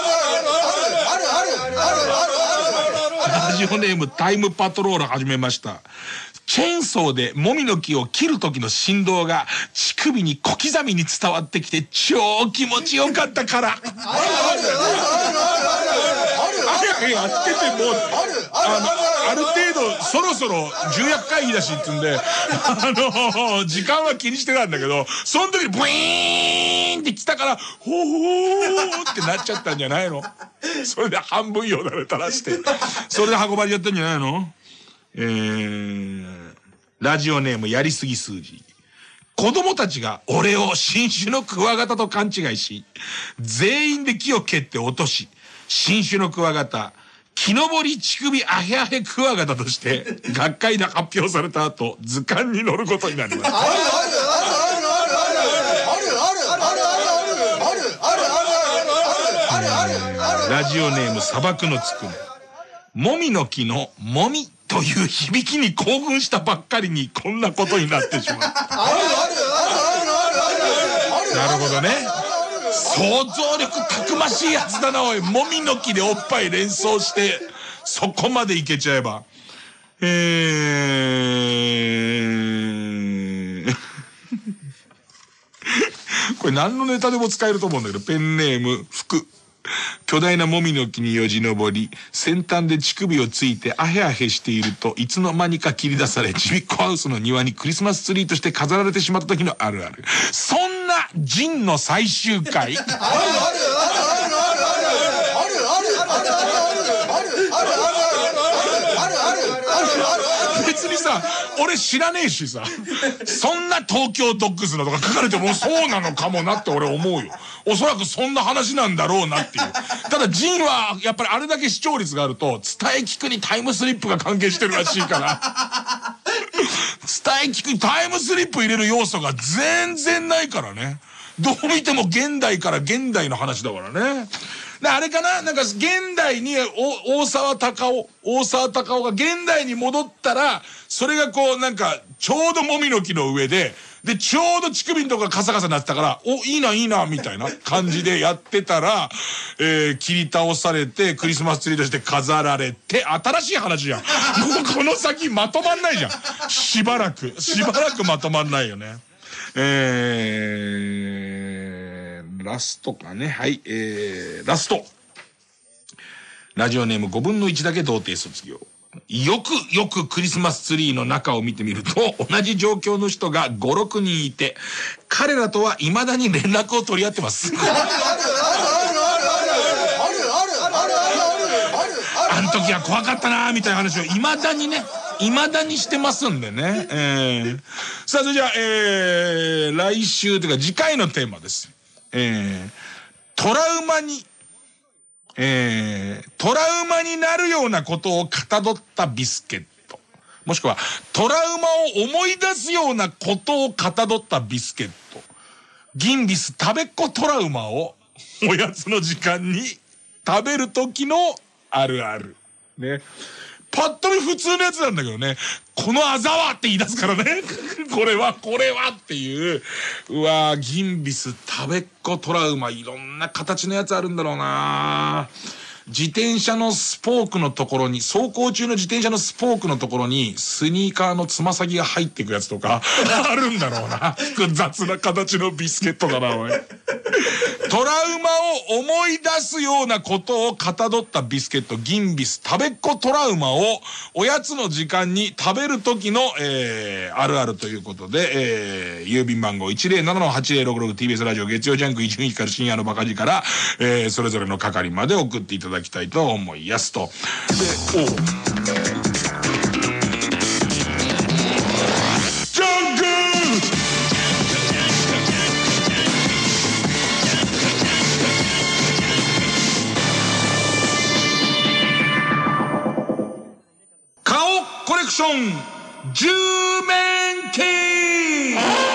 ラジオネームタイムパトロール始めました。チェーンソーでもみの木を切る時の振動が乳首に小刻みに伝わってきて超気持ちよかったから。あれやっててもあのある程度そろそろ重役会議だしっつうんで、あの時間は気にしてたんだけど、その時にブイーンって来たからほーほーってなっちゃったんじゃないの。それで半分よだれ垂らしてそれで運ばれちゃったんじゃないの。えー、ラジオネームやりすぎ数字。子供たちが俺を新種のクワガタと勘違いし、全員で木を蹴って落とし、新種のクワガタ、木登り乳首アヘアヘクワガタとして学会で発表された後、図鑑に載ることになりました。ラジオネーム砂漠のつくね。もみの木のもみという響きに興奮したばっかりにこんなことになってしまう。なるほどね。想像力たくましいやつだなおい。もみの木でおっぱい連想してそこまでいけちゃえば。えーこれ何のネタでも使えると思うんだけど、ペンネーム福。巨大なもみの木によじ登り、先端で乳首をついてアヘアヘしているといつの間にか切り出され、ちびっこハウスの庭にクリスマスツリーとして飾られてしまった時のあるある。そんなジンの最終回。別にさ、俺知らねえしさ、そんな東京ドッグスのとか書かれてもそうなのかもなって俺思うよ。おそらくそんな話なんだろうなっていう。ただジンはやっぱりあれだけ視聴率があると、伝え聞くにタイムスリップが関係してるらしいから、伝え聞くにタイムスリップ入れる要素が全然ないからね。どう見ても現代から現代の話だからね。であれかな、なんか現代に大沢たかお、大沢たかおが現代に戻ったら、それがこうなんかちょうどもみの木の上で、でちょうど乳首のとこがカサカサなってたから、おいいないいなみたいな感じでやってたら、えー、切り倒されてクリスマスツリーとして飾られて、新しい話じゃん。もうこの先まとまんないじゃん。しばらくしばらくまとまんないよね。えー、ラストかね。はい、えー、ラスト。ラジオネームごぶんのいちだけ童貞卒業。よくよくクリスマスツリーの中を見てみると、同じ状況の人がご、ろくにんいて、彼らとは未だに連絡を取り合ってます。あの時は怖かったなーみたいな話を未だにね、未だにしてますんでね。えー、さあ、それじゃあ、えー、来週というか次回のテーマです。えー、トラウマに、えー、トラウマになるようなことをかたどったビスケット。もしくは、トラウマを思い出すようなことをかたどったビスケット。銀ビス食べっ子トラウマをおやつの時間に食べる時のあるある。ね。パッと見普通のやつなんだけどね、このあざはって言い出すからね。これは、これはっていう。うわぁ、銀ビス食べっ子トラウマ、いろんな形のやつあるんだろうな。自転車のスポークのところに、走行中の自転車のスポークのところに、スニーカーのつま先が入っていくやつとか、あるんだろうな。複雑な形のビスケットだな、おい。 トラウマを思い出すようなことをかたどったビスケット、銀ビス、食べっ子トラウマをおやつの時間に食べる時の、えー、あるあるということで、えー、郵便番号 いちゼロななのはちゼロろくろく ティービーエス ラジオ月曜ジャンク一日から深夜のバカ力から、えー、それぞれの係まで送っていただきたいと思いますと。で、おう。コレクションじゅうめんキー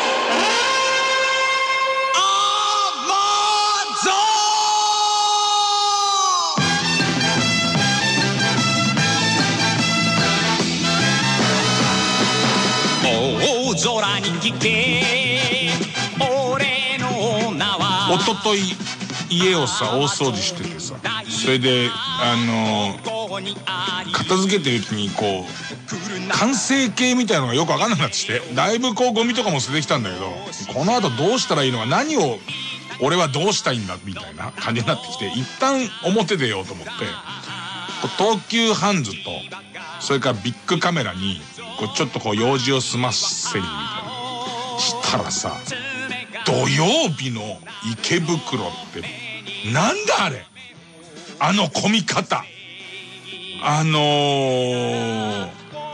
大空に聞け俺の名は。 おととい家をさ大掃除しててさ、それであのー、片付けてるうちにこう完成形みたいなのがよく分かんなくなってきて、だいぶこうゴミとかも捨ててきたんだけど、この後どうしたらいいのか、何を俺はどうしたいんだみたいな感じになってきて、一旦表出ようと思って東急ハンズとそれからビッグカメラにこうちょっとこう用事を済ませにみたいなしたらさ、土曜日の池袋ってなんだあれ、あの混み方、あのー、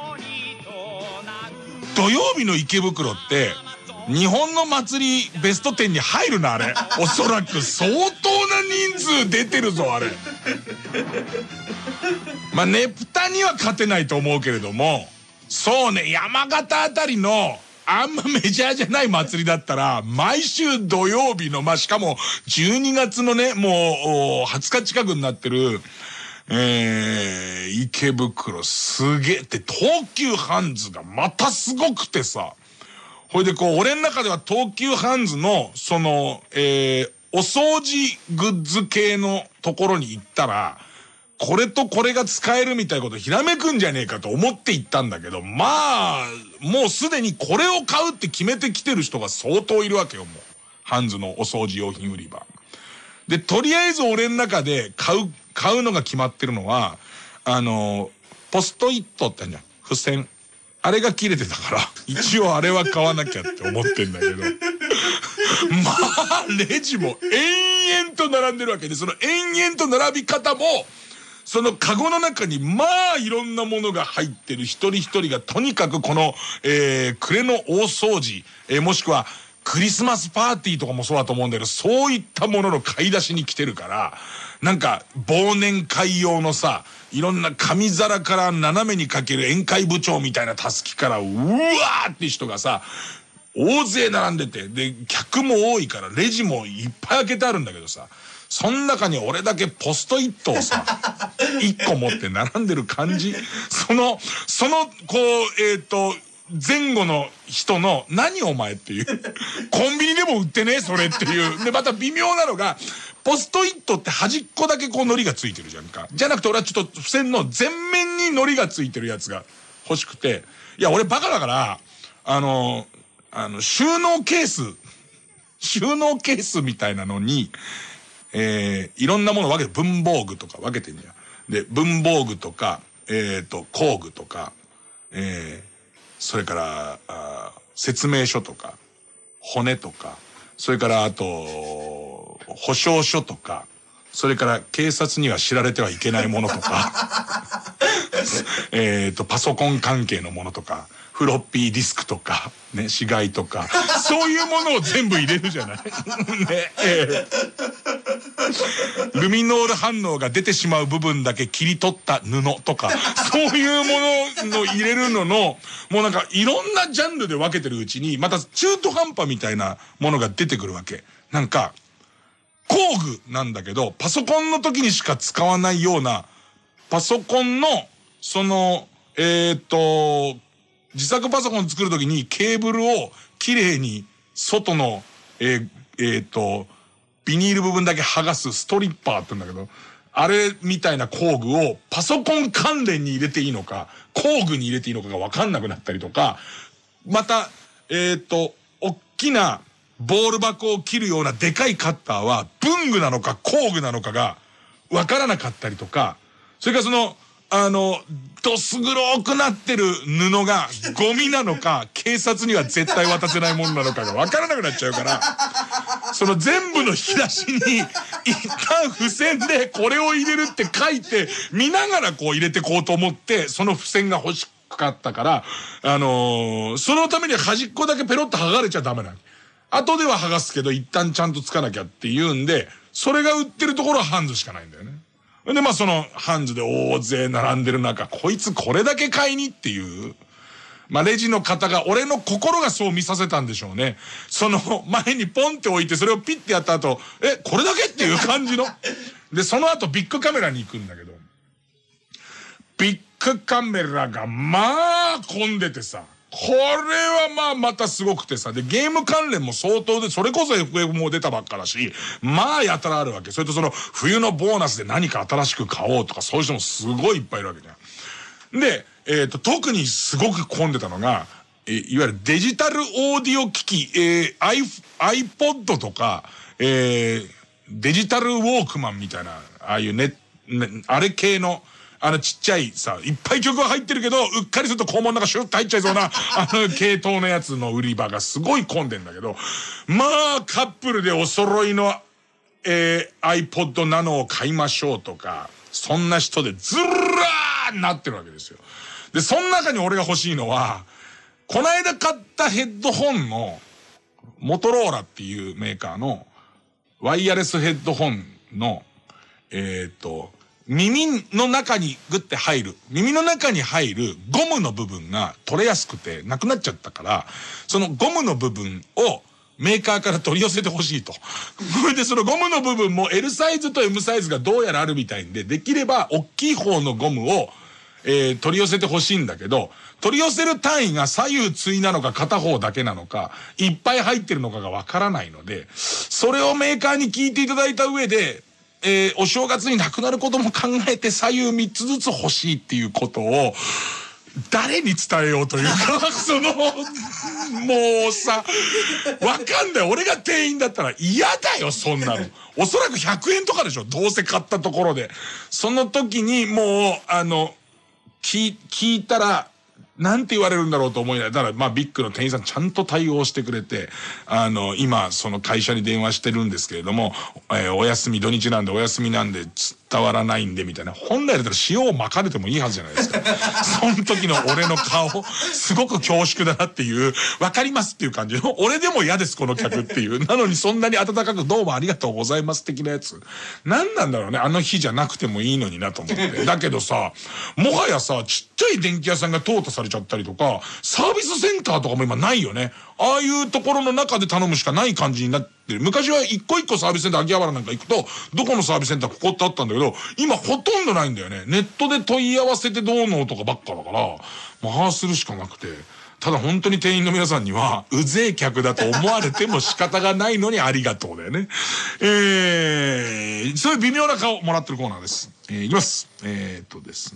土曜日の池袋って日本の祭りベストじゅうに入るなあれ。おそらく相当な人数出てるぞあれ。まあねぷたには勝てないと思うけれども、そうね山形あたりのあんまメジャーじゃない祭りだったら毎週土曜日の、まあしかもじゅうにがつのねもうはつか近くになってるえー、池袋すげえって、東急ハンズがまたすごくてさ、ほいでこう俺の中では東急ハンズのそのえー、お掃除グッズ系のところに行ったらこれとこれが使えるみたいなことひらめくんじゃねえかと思って行ったんだけど、まあもうすでにこれを買うって決めてきてる人が相当いるわけよ。もうハンズのお掃除用品売り場で、とりあえず俺の中で買う買うのが決まってるのはあのポストイットってあるじゃん、付箋、あれが切れてたから一応あれは買わなきゃって思ってんだけどまあレジも延々と並んでるわけで、その延々と並び方もそのカゴの中にまあいろんなものが入ってる、一人一人がとにかくこの、えー、暮れの大掃除、えー、もしくはクリスマスパーティーとかもそうだと思うんだけど、そういったものの買い出しに来てるから、なんか忘年会用のさ、いろんな紙皿から斜めにかける宴会部長みたいなたすきからうわーって人がさ大勢並んでて、で客も多いからレジもいっぱい開けてあるんだけどさ、その中に俺だけポストイットをさいっこ持って並んでる感じ、そのそのこうえっと前後の人の何お前っていうコンビニでも売ってねえそれっていう。でまた微妙なのがポストイットって端っこだけこう糊がついてるじゃんか。じゃなくて俺はちょっと付箋の全面に糊がついてるやつが欲しくて、いや俺バカだからあのあの収納ケース収納ケースみたいなのにえー、いろんなもの分けて文房具とか分けてんじゃん。で文房具とかえっと工具とかえーそれからあ説明書とか骨とか、それからあと保証書とか、それから警察には知られてはいけないものとかえっとパソコン関係のものとかフロッピーディスクとかね、死骸とかそういうものを全部入れるじゃないね、えー、ルミノール反応が出てしまう部分だけ切り取った布とかそういうものの入れるののもうなんかいろんなジャンルで分けてるうちにまた中途半端みたいなものが出てくるわけ。なんか工具なんだけどパソコンの時にしか使わないようなパソコンのそのえっと自作パソコン作るときにケーブルをきれいに外のえー、えー、とビニール部分だけ剥がすストリッパーって言うんだけど、あれみたいな工具をパソコン関連に入れていいのか工具に入れていいのかが分かんなくなったりとか、またえっと大きなボール箱を切るようなでかいカッターは文具なのか工具なのかがわからなかったりとか、それからその、あの、どす黒くなってる布がゴミなのか、警察には絶対渡せないものなのかがわからなくなっちゃうから、その全部の引き出しに一旦付箋でこれを入れるって書いて、見ながらこう入れてこうと思って、その付箋が欲しかったから、あのー、そのためには端っこだけペロッと剥がれちゃダメなの。後では剥がすけど一旦ちゃんとつかなきゃって言うんで、それが売ってるところはハンズしかないんだよね。で、まあそのハンズで大勢並んでる中、こいつこれだけ買いにっていう、まあレジの方が、俺の心がそう見させたんでしょうね。その前にポンって置いて、それをピッてやった後、え、これだけっていう感じの。で、その後ビッグカメラに行くんだけど、ビッグカメラがまあ混んでてさ、これはまあまたすごくてさ、で、ゲーム関連も相当で、それこそ エフエフ も出たばっかだし、まあやたらあるわけ。それとその冬のボーナスで何か新しく買おうとか、そういう人もすごいいっぱいいるわけじゃん。で、えっと、特にすごく混んでたのが、えいわゆるデジタルオーディオ機器、えー、iPod とか、えー、デジタルウォークマンみたいな、ああいうね、ね、あれ系の、あのちっちゃいさ、いっぱい曲が入ってるけど、うっかりすると肛門の中シュッと入っちゃいそうな、あの系統のやつの売り場がすごい混んでんだけど、まあ、カップルでお揃いの、えー、iPod Nano を買いましょうとか、そんな人でずらーなってるわけですよ。で、その中に俺が欲しいのは、この間買ったヘッドホンの、モトローラっていうメーカーの、ワイヤレスヘッドホンの、えっと、耳の中にグッて入る、耳の中に入るゴムの部分が取れやすくてなくなっちゃったから、そのゴムの部分をメーカーから取り寄せてほしいと。それでそのゴムの部分も L サイズと エム サイズがどうやらあるみたいんで、できれば大きい方のゴムを、えー、取り寄せてほしいんだけど、取り寄せる単位が左右対なのか片方だけなのか、いっぱい入ってるのかがわからないので、それをメーカーに聞いていただいた上で、えー、お正月になくなることも考えて左右みっつずつ欲しいっていうことを、誰に伝えようというか、その、もうさ、わかんない。俺が店員だったら嫌だよ、そんなの。おそらくひゃくえんとかでしょ、どうせ買ったところで。その時にもう、あの、聞、聞いたら、なんて言われるんだろうと思いながら、だからまあビッグの店員さんちゃんと対応してくれて、あの、今その会社に電話してるんですけれども、えー、お休み、土日なんでお休みなんで伝わらないんでみたいな。本来だったら塩を巻かれてもいいはずじゃないですか。その時の俺の顔、すごく恐縮だなっていう、わかりますっていう感じの、俺でも嫌ですこの客っていう。なのにそんなに温かくどうもありがとうございます的なやつ。なんなんだろうね、あの日じゃなくてもいいのになと思って。だけどさ、もはやさ、ちっちゃい電気屋さんが淘汰されちゃったりとか、サービスセンターとかも今ないよね。ああいうところの中で頼むしかない感じになってる。昔は一個一個サービスセンター、秋葉原なんか行くと、どこのサービスセンターここってあったんだけど、今ほとんどないんだよね。ネットで問い合わせてどうのとかばっかだから、まあするしかなくて。ただ本当に店員の皆さんには、うぜえ客だと思われても仕方がないのにありがとうだよね。えー、そういう微妙な顔もらってるコーナーです。えー、いきます。えーっとですね。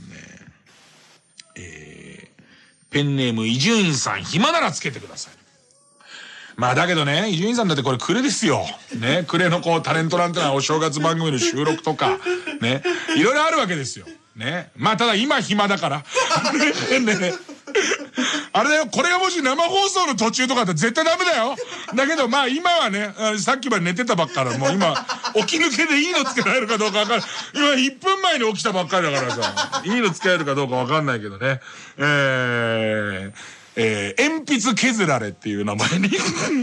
えー、ペンネーム伊集院さん、暇ならつけてください。まあだけどね、伊集院さんだってこれ暮れですよ。ね、暮れのこうタレントなんてのはお正月番組の収録とか、ね、いろいろあるわけですよ。ね。まあただ今暇だから。ねねあれだよ、これがもし生放送の途中とかだったら絶対ダメだよ。だけどまあ今はね、さっきまで寝てたばっかり、もう今、起き抜けでいいのつけられるかどうかわかんない。今いっぷんまえに起きたばっかりだからさ、いいのつけられるかどうかわかんないけどね。えー、えー、鉛筆削られっていう名前に。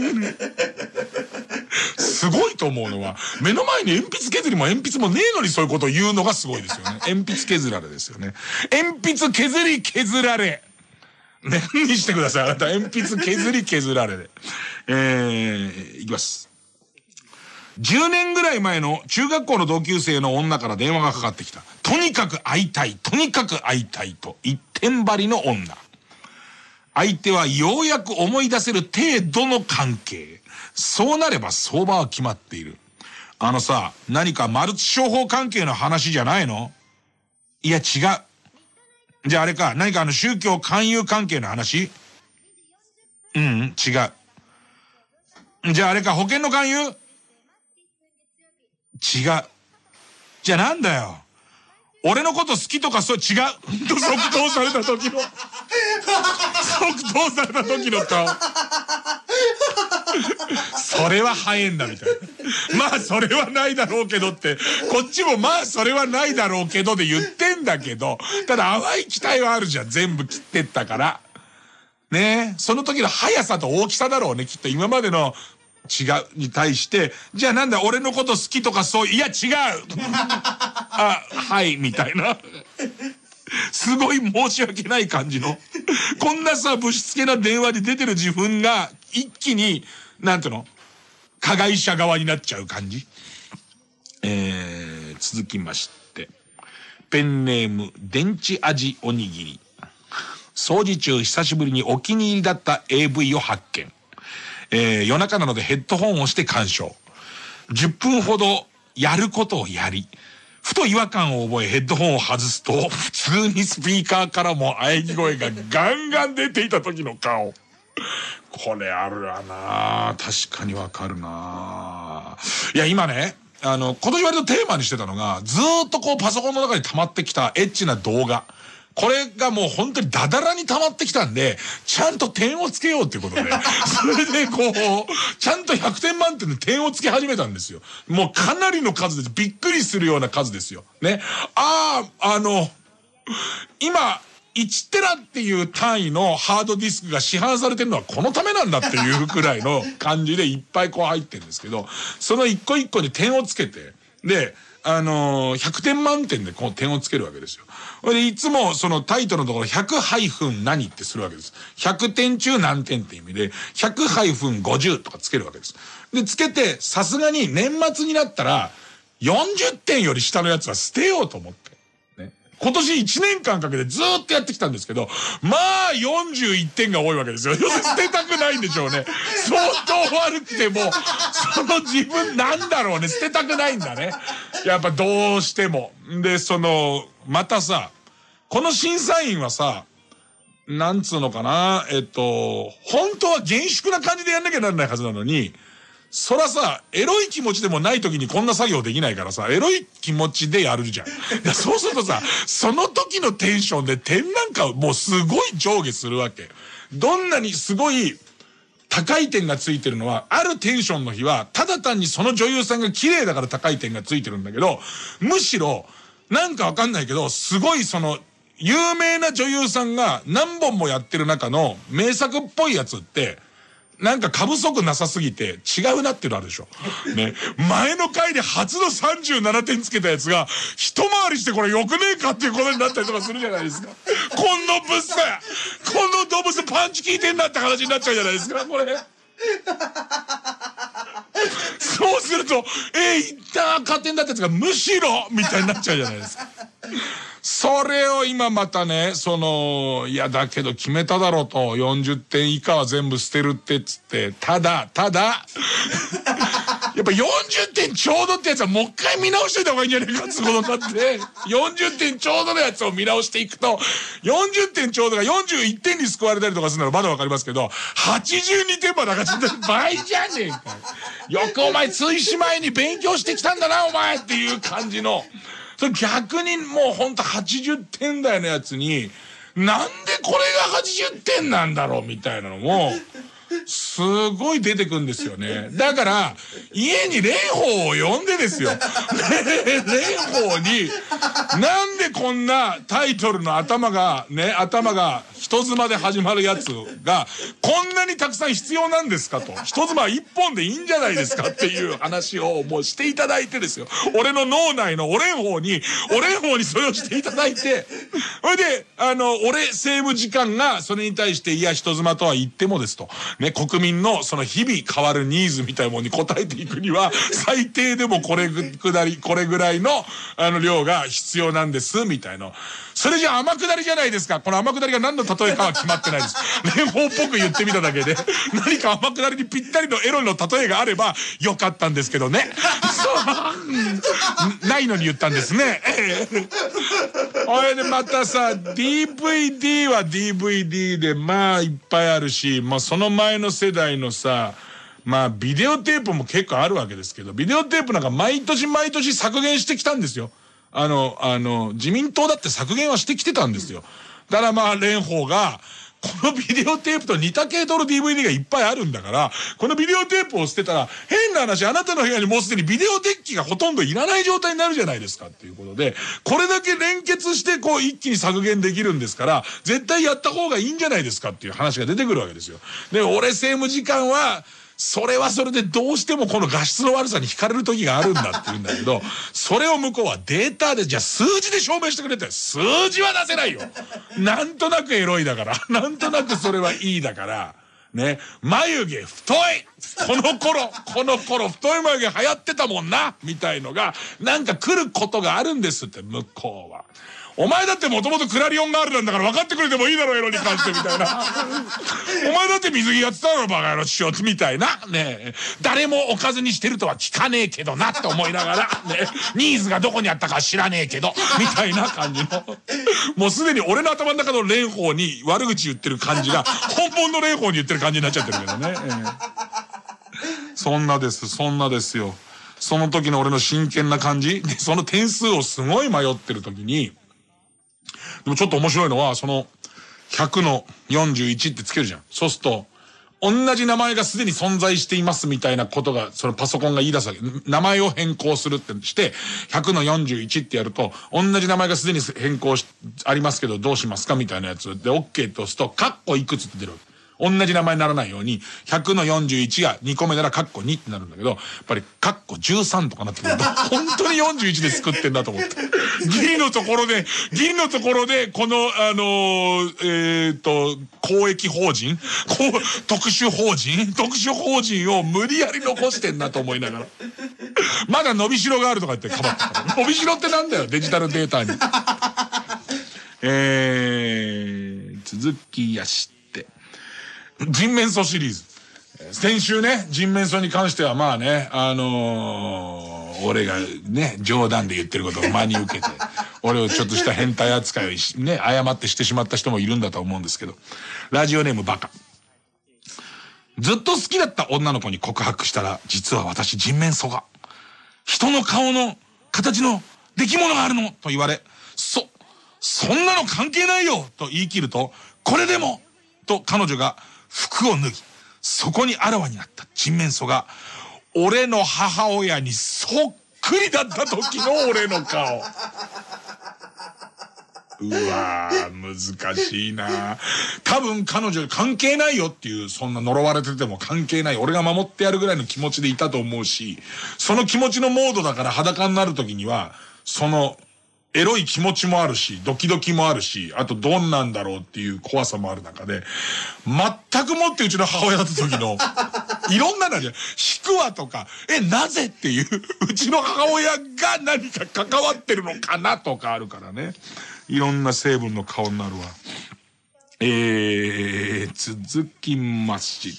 すごいと思うのは、目の前に鉛筆削りも鉛筆もねえのにそういうことを言うのがすごいですよね。鉛筆削られですよね。鉛筆削り削られ。ね、にしてください。あなた、鉛筆削り削られで。えー、いきます。じゅうねんぐらい前の中学校の同級生の女から電話がかかってきた。とにかく会いたい、とにかく会いたいと一点張りの女。相手はようやく思い出せる程度の関係。そうなれば相場は決まっている。あのさ、何かマルチ商法関係の話じゃないの？いや違う。じゃああれか、何かあの宗教勧誘関係の話？うん、違う。 じゃああれか、保険の勧誘？違う。じゃあなんだよ。俺のこと好きとかそう、違う。即答された時の。即答された時の顔。それは早いんだみたいな。まあそれはないだろうけどって、こっちもまあそれはないだろうけどで言ってんだけど、ただ淡い期待はあるじゃん。全部切ってったから。ねえ、その時の速さと大きさだろうね。きっと今までの違うに対して、じゃあなんだ俺のこと好きとかそう、いや違うあ、はいみたいなすごい申し訳ない感じのこんなさ、ぶしつけな電話で出てる自分が一気になんていうの、加害者側になっちゃう感じ。えー、続きましてペンネーム電池味おにぎり。掃除中久しぶりにお気に入りだった エーブイ を発見。えー、夜中なのでヘッドホンをして鑑賞。じゅっぷんほどやることをやり、ふと違和感を覚えヘッドホンを外すと、普通にスピーカーからも喘ぎ声がガンガン出ていた時の顔。これあるわな、確かにわかるな。いや今ね、あの、今年割とテーマにしてたのが、ずーっとこうパソコンの中に溜まってきたエッチな動画。これがもう本当にダダラに溜まってきたんで、ちゃんと点をつけようっていうことで、それでこう、ちゃんとひゃくてん満点で点をつけ始めたんですよ。もうかなりの数です。びっくりするような数ですよ。ね。ああ、あの、今、いちテラっていう単位のハードディスクが市販されてるのはこのためなんだっていうくらいの感じでいっぱいこう入ってるんですけど、その一個一個に点をつけて、で、あのー、ひゃくてん満点でこう点をつけるわけですよ。で、いつもそのタイトルのところひゃくハイフン何ってするわけです。ひゃくてん中何点って意味で、ひゃくハイフンごじゅうとかつけるわけです。で、つけて、さすがに年末になったら、よんじゅってんより下のやつは捨てようと思って。ね。今年いちねんかんかけてずーっとやってきたんですけど、まあよんじゅういってんが多いわけですよ。要するに捨てたくないんでしょうね。相当悪くても、その自分なんだろうね、捨てたくないんだね。やっぱどうしても。で、その、またさ、この審査員はさ、なんつうのかな、えっと、本当は厳粛な感じでやんなきゃならないはずなのに、そらさ、エロい気持ちでもない時にこんな作業できないからさ、エロい気持ちでやるじゃん。そうするとさ、その時のテンションで点なんかもうすごい上下するわけ。どんなにすごい高い点がついてるのは、あるテンションの日は、ただ単にその女優さんが綺麗だから高い点がついてるんだけど、むしろ、なんかわかんないけど、すごいその、有名な女優さんが何本もやってる中の名作っぽいやつって、なんか過不足なさすぎて違うなっていうのあるでしょ。ね。前の回で初のさんじゅうななてんつけたやつが、一回りしてこれ良くねえかっていうことになったりとかするじゃないですか。このブスやこの動物パンチ効いてんだって話になっちゃうじゃないですか、これ。そうすると、えー、一旦赤点だったやつがむしろみたいになっちゃうじゃないですか。それを今またね、その、いやだけど決めただろうと、よんじゅってん以下は全部捨てるってっつって、ただ、ただ、やっぱよんじゅってんちょうどってやつはもう一回見直しといた方がいいんじゃないかってことになって、よんじゅってんちょうどのやつを見直していくと、よんじゅってんちょうどがよんじゅういってんに救われたりとかするならまだわかりますけど、はちじゅうにてんまで上がっちゃった倍じゃねえか。よくお前追試前に勉強してきたんだなお前っていう感じの。それ逆にもうほんとはちじゅってん台のやつに、なんでこれがはちじゅってんなんだろうみたいなのも、すごい出てくんですよね。だから、家に蓮舫を呼んでですよ。蓮舫に、なんでこんなタイトルの頭が、ね、頭が人妻で始まるやつが、こんなにたくさん必要なんですかと。人妻一本でいいんじゃないですかっていう話をもうしていただいてですよ。俺の脳内のお蓮舫に、お蓮舫にそれをしていただいて、それで、あの、俺政務次官がそれに対して、いや、人妻とは言ってもですと。ね、国民のその日々変わるニーズみたいなものに応えていくには、最低でもこれぐらい、これぐらいの、あの、量が必要なんです、みたいな。それじゃ天下りじゃないですか。この天下りが何の例えかは決まってないです。蓮舫っぽく言ってみただけで、何か天下りにぴったりのエロの例えがあればよかったんですけどね。そう。ないのに言ったんですね。これでまたさ、ディーブイディー は ディーブイディー でまあいっぱいあるし、まあその前の世代のさ、 まあ、ビデオテープも結構あるわけですけど、ビデオテープなんか毎年毎年削減してきたんですよ。あの、あの、自民党だって削減はしてきてたんですよ。だからまあ、蓮舫が、このビデオテープと似た系統の ディーブイディー がいっぱいあるんだから、このビデオテープを捨てたら、変な話、あなたの部屋にもうすでにビデオデッキがほとんどいらない状態になるじゃないですかっていうことで、これだけ連結してこう一気に削減できるんですから、絶対やった方がいいんじゃないですかっていう話が出てくるわけですよ。で、俺政務次官は、それはそれでどうしてもこの画質の悪さに惹かれる時があるんだって言うんだけど、それを向こうはデータで、じゃあ数字で証明してくれって、数字は出せないよ。なんとなくエロいだから、なんとなくそれはいいだから、ね、眉毛太いこの頃、この頃太い眉毛流行ってたもんなみたいのが、なんか来ることがあるんですって、向こうは。お前だってもともとクラリオンガールなんだから分かってくれてもいいだろ、エロに関してみたいな。お前だって水着やってたのバカ野郎しようみたいな。ねえ。誰もおかずにしてるとは聞かねえけどなって思いながら、ねニーズがどこにあったか知らねえけど、みたいな感じの。もうすでに俺の頭の中の蓮舫に悪口言ってる感じが、本物の蓮舫に言ってる感じになっちゃってるけどね。ええ、そんなです、そんなですよ。その時の俺の真剣な感じで、その点数をすごい迷ってる時に、でもちょっと面白いのは、その、ひゃくのよんじゅういちってつけるじゃん。そうすると、同じ名前がすでに存在していますみたいなことが、そのパソコンが言い出すわけ。名前を変更するってして、ひゃくのよんじゅういちってやると、同じ名前がすでに変更し、ありますけどどうしますかみたいなやつで、OK って押すと、カッコいくつって出るわけ。同じ名前にならないように、ひゃくのよんじゅういちがにこめならカッコにってなるんだけど、やっぱりカッコじゅうさんとかなってくると、本当によんじゅういちで作ってんだと思って。ギリのところで、ギリのところで、この、あのー、えっと、公益法人こう、特殊法人特殊法人を無理やり残してんなと思いながら。まだ伸びしろがあるとか言ってかばったから。伸びしろってなんだよ、デジタルデータに。えー、続きやし。人面相シリーズ。先週ね、人面相に関してはまあね、あのー、俺がね、冗談で言ってることを真に受けて、俺をちょっとした変態扱いをね、誤ってしてしまった人もいるんだと思うんですけど、ラジオネームバカ。ずっと好きだった女の子に告白したら、実は私人面相が、人の顔の形の出来物があるのと言われ、そ、そんなの関係ないよと言い切ると、これでもと彼女が、服を脱ぎ、そこにあらわになった人面相が、俺の母親にそっくりだった時の俺の顔。うわー、難しいな。多分彼女関係ないよっていう、そんな呪われてても関係ない。俺が守ってやるぐらいの気持ちでいたと思うし、その気持ちのモードだから裸になる時には、その、エロい気持ちもあるし、ドキドキもあるし、あとどんなんだろうっていう怖さもある中で、全くもってうちの母親だった時の、いろんなのじゃん。引くわとか、え、なぜっていう、うちの母親が何か関わってるのかなとかあるからね。いろんな成分の顔になるわ。えー、続きまして。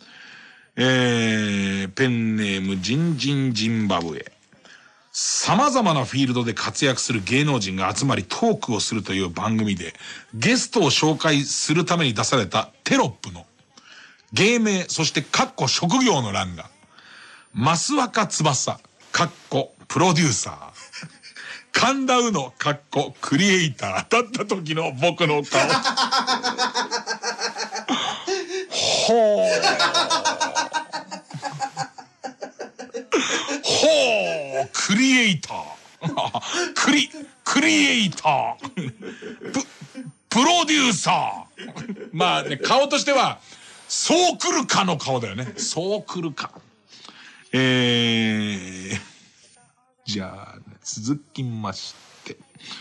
えー、ペンネームジンジンジンバブエ。様々なフィールドで活躍する芸能人が集まりトークをするという番組で、ゲストを紹介するために出されたテロップの芸名、そしてカッコ職業の欄が、増若翼、カッコプロデューサー、神田うの、カッコクリエイターだった時の僕の顔。ほー。ほー、クリエイター。クリ、クリエイター。プ、プロデューサー。まあね、顔としては、そう来るかの顔だよね。そう来るか。えー、じゃあ、続きまして。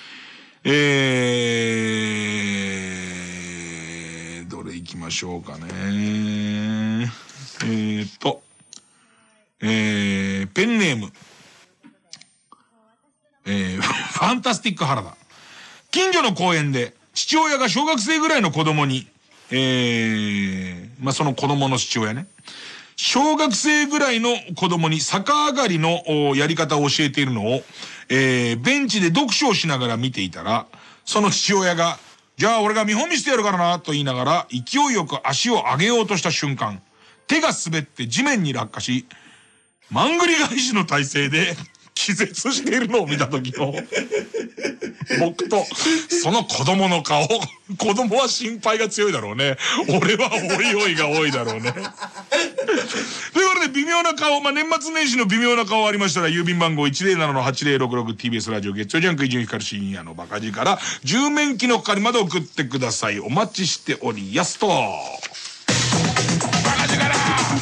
えー、どれ行きましょうかね。えーっと、えー、ペンネーム。えー、ファンタスティック原田。近所の公園で、父親が小学生ぐらいの子供に、えー、まあ、その子供の父親ね。小学生ぐらいの子供に逆上がりのやり方を教えているのを、えー、ベンチで読書をしながら見ていたら、その父親が、じゃあ俺が見本見せてやるからな、と言いながら、勢いよく足を上げようとした瞬間、 手が滑って地面に落下し、まんぐり返しの体勢で気絶しているのを見た時の僕とその子供の顔。子供は心配が強いだろうね。俺はおいおいが多いだろうね。ということで微妙な顔、まあ、年末年始の微妙な顔ありましたら、郵便番号 いちゼロななのはちゼロろくろく ティービーエス ラジオ月曜ジャンク伊集院光る深夜のバカ力、じゅう面記の係まで送ってください。お待ちしておりやすと。バカ力バカ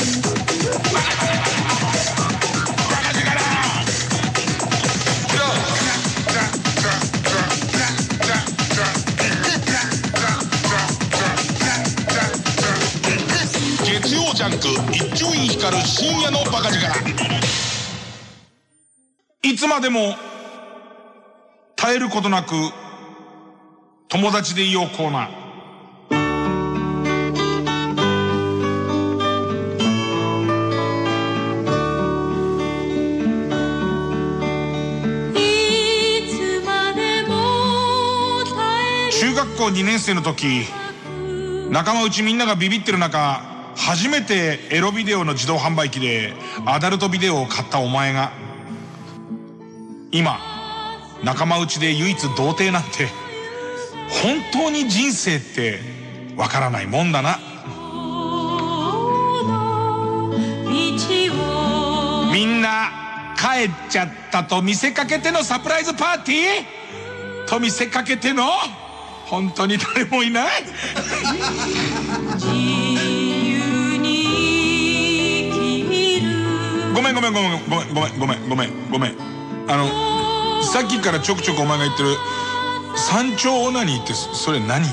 月曜ジャンク一丁院光る深夜のバカ力。いつまでも絶えることなく友達でいようコーナー。中学校にねん生の時、仲間内みんながビビってる中、初めてエロビデオの自動販売機でアダルトビデオを買ったお前が、今仲間内で唯一童貞なんて、本当に人生ってわからないもんだな。みんな帰っちゃったと見せかけてのサプライズパーティーと見せかけての、本当に誰もいない。ごめんごめんごめんごめんごめんごめんごめんごめん。あのさっきからちょくちょくお前が言ってる山頂オナニーって、それ何？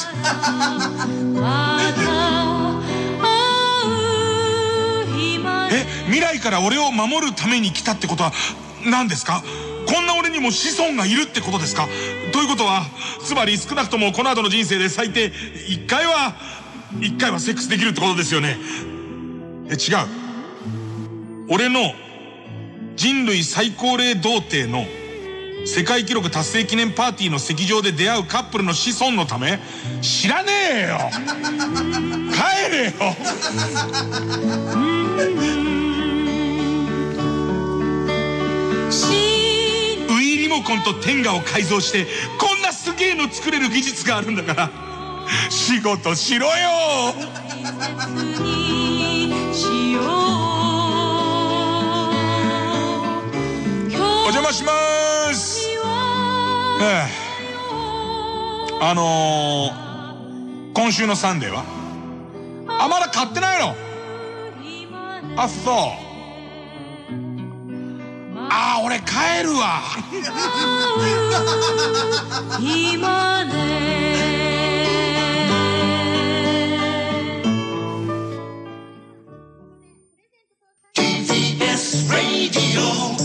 え、未来から俺を守るために来たってことは何ですか？こんな俺にも子孫がいるってことですか？ということは、つまり少なくともこの後の人生で最低一回は一回はセックスできるってことですよね。え、違う。俺の人類最高齢童貞の世界記録達成記念パーティーの席上で出会うカップルの子孫のため、知らねえよ。帰れよ。ウイリモコンとテンガを改造してこんなすげえの作れる技術があるんだから、仕事しろよ。お邪魔しまーす。ええ、あのー、今週のサンデーはあ、まだ買ってないの？あ、そう。あー、俺帰るわ。今ティービーエス Radio。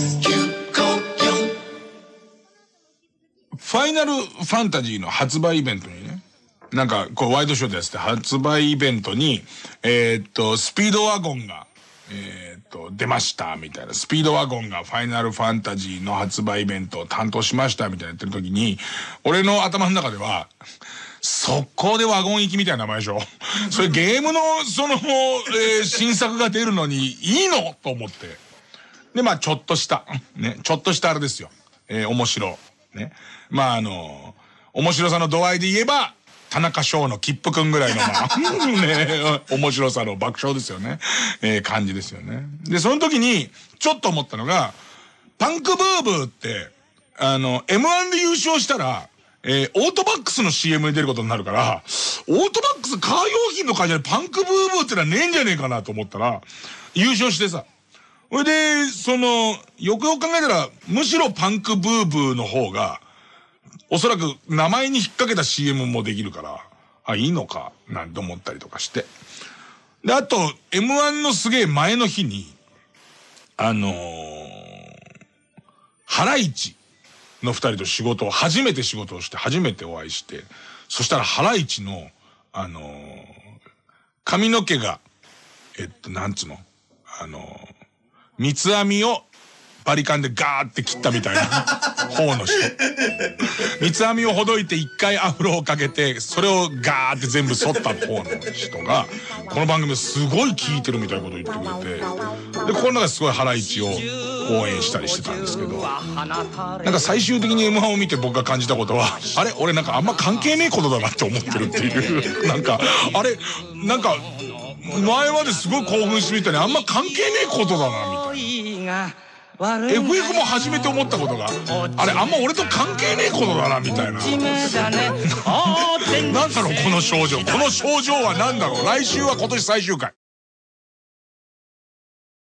ファイナルファンタジーの発売イベントにね、なんかこうワイドショーでやってて、発売イベントに、えー、っと、スピードワゴンが、えー、っと、出ましたみたいな、スピードワゴンがファイナルファンタジーの発売イベントを担当しましたみたいなやってる時に、俺の頭の中では、速攻でワゴン行きみたいな名前でしょ。それゲームのその、えー、新作が出るのにいいのと思って。で、まあちょっとした、ね、ちょっとしたあれですよ。えー、面白。ね。まああの、面白さの度合いで言えば、田中翔の切符くんぐらいの、まあ、ね、面白さの爆笑ですよね。えー、感じですよね。で、その時に、ちょっと思ったのが、パンクブーブーって、あの、エムワン で優勝したら、えー、オートバックスの シーエム に出ることになるから、オートバックスカー用品の会社でパンクブーブーってのはねえんじゃねえかなと思ったら、優勝してさ。それで、その、よくよく考えたら、むしろパンクブーブーの方が、おそらく名前に引っ掛けた シーエム もできるから、あ、いいのか、なんて思ったりとかして。で、あと、エムワン のすげえ前の日に、あのー、ハライチの二人と仕事を、初めて仕事をして、初めてお会いして、そしたらハライチの、あのー、髪の毛が、えっと、なんつうの、あのー、三つ編みをバリカンでガーって切ったみたいな方の人。 三つ編みをほどいて一回アフロをかけてそれをガーって全部剃った方の人がこの番組すごい聞いてるみたいなこと言ってくれて、でこの中ですごいハライチを応援したりしてたんですけど、なんか最終的に エムワン を見て僕が感じたことは、あれ俺なんかあんま関係ねえことだなって思ってるっていうなんかあれなんか前まですごい興奮してみたのにあんま関係ねえことだなみたいな。エフエフ も初めて思ったことが、あれあんま俺と関係ねえことだなみたいな。なんだろうこの症状、この症状はなんだろう。来週は今年最終回。